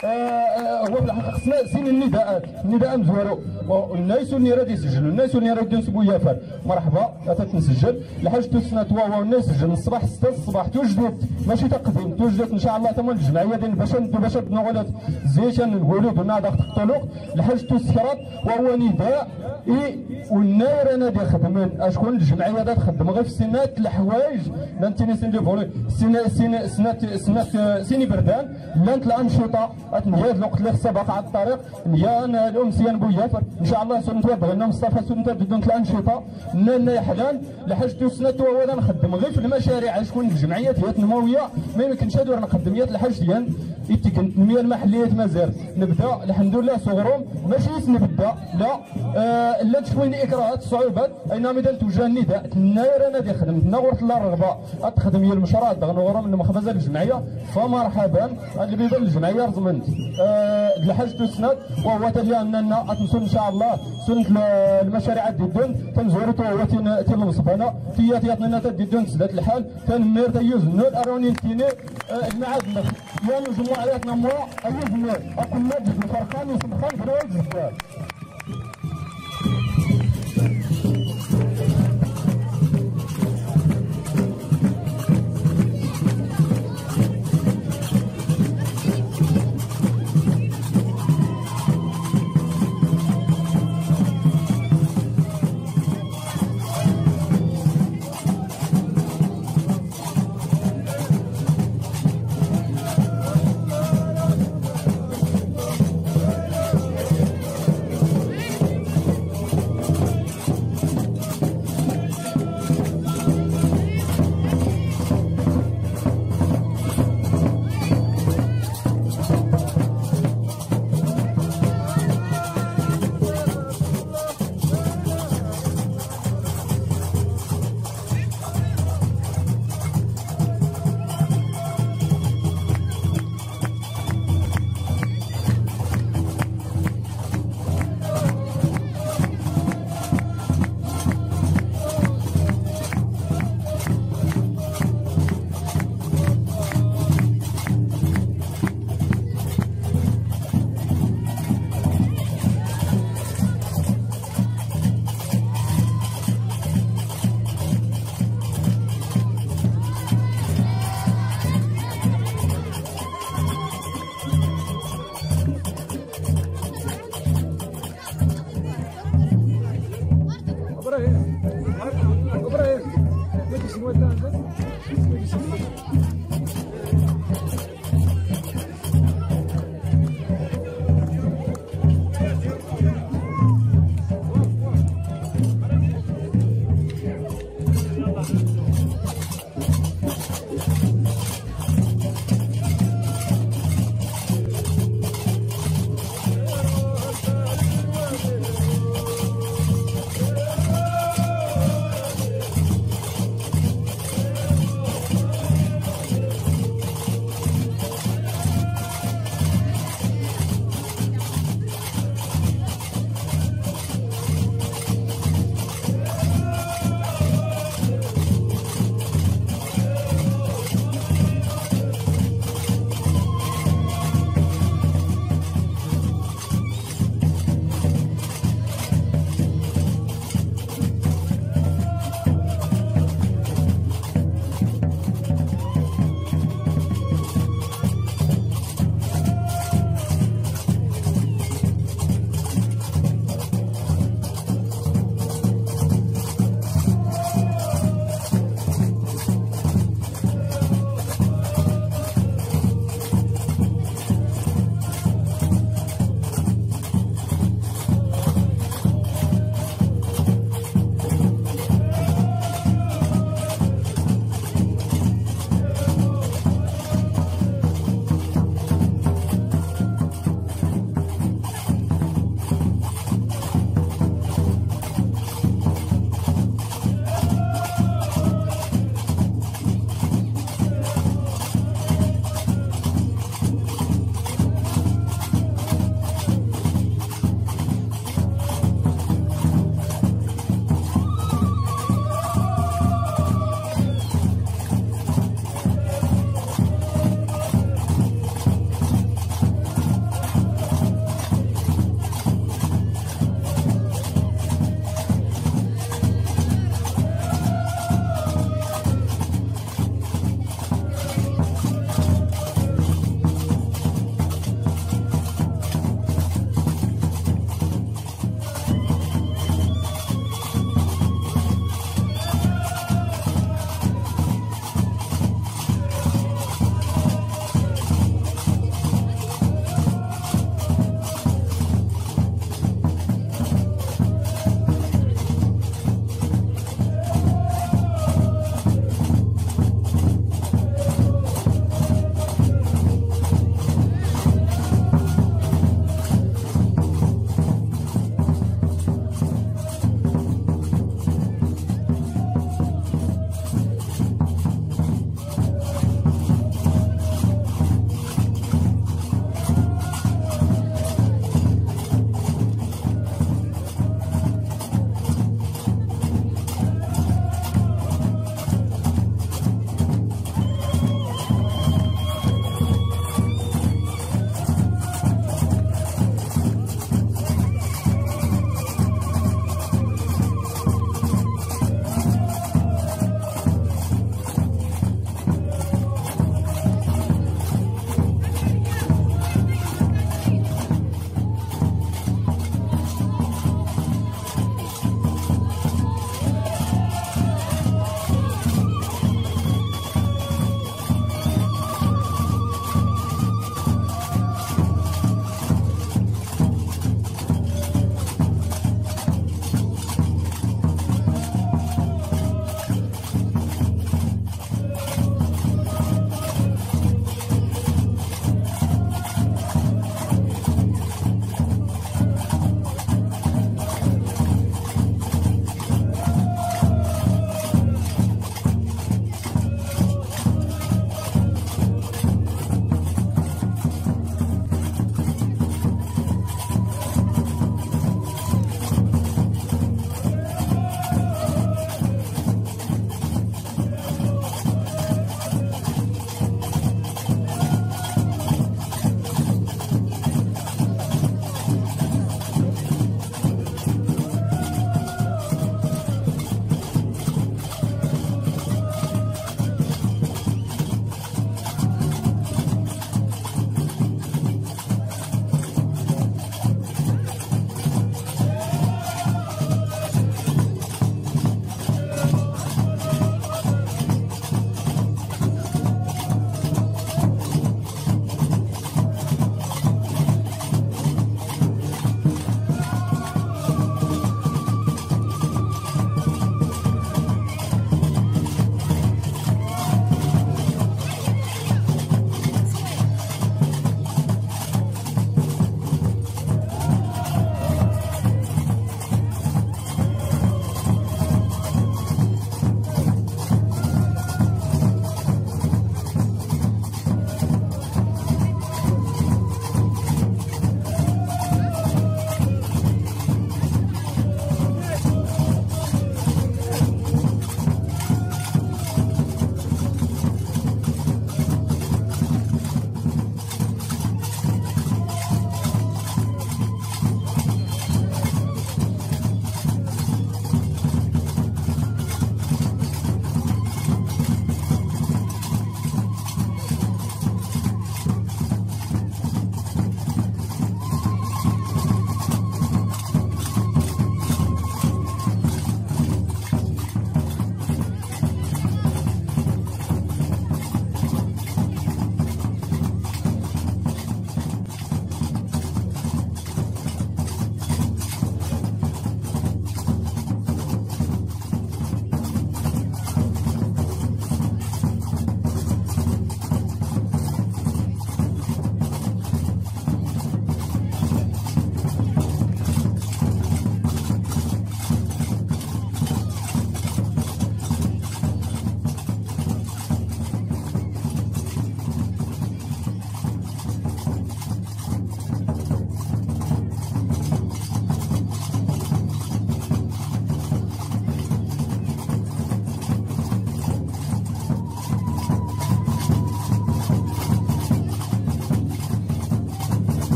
هو في الحقيقه خصنا سين النداءات النداء مزوارو والناس اللي راه يسجلوا الناس اللي راه ينسبوا يافر مرحبا تتنسجل لحاجه السنه توا الناس سجل الصباح ستة الصباح توجدت ماشي تقديم توجدت ان شاء الله تمام الجمعيه ديال باش باش نقولوا زيتان نقولوا بنا داك الطلوق لحاجه السكرات وهو نداء اي والناير انا دي خدمين اشكون الجمعيه دا تخدم غير في سنات الحوايج لا انت نسين دي بولي سنه سنه سنه سنه سيني بردان لانت الانشطه اتنجاد الوقت اللي خصها باقا على الطريق مليان الامسيان بويافر ان شاء الله سنتوا بغينا مصطفى سنتوا بدون الانشطه نانا يحلان لحاجه السنه ولا نخدم غير في المشاريع شكون الجمعيات هي النمويه ما يمكنش هادو نقدم يات الحاج ديال التنميه المحليه مازال نبدا الحمد لله صغرهم ماشي نبدا لا آه لا تشوين اكراهات صعوبات اينما اذا توجه النداء الناير انا دي خدمت نغورت الله الرغبه تخدم هي المشروع غنغورو من مخبزه الجمعيه فمرحبا اللي بيضل الجمعيه رزمنت آه الحاجه السنات وهو تالي اننا تنسون ان شاء الله سنه المشاريع ديدون تنزورو تو تيل المصبانه تيات ياتنا تديدون سدات الحال تنمير تيوز نول اروني تيني آه المعاد يا جمعياتنا مو ايوز نول اكون مجد الفرقان وسبحان فرويد الزكاه Доброе. Доброе.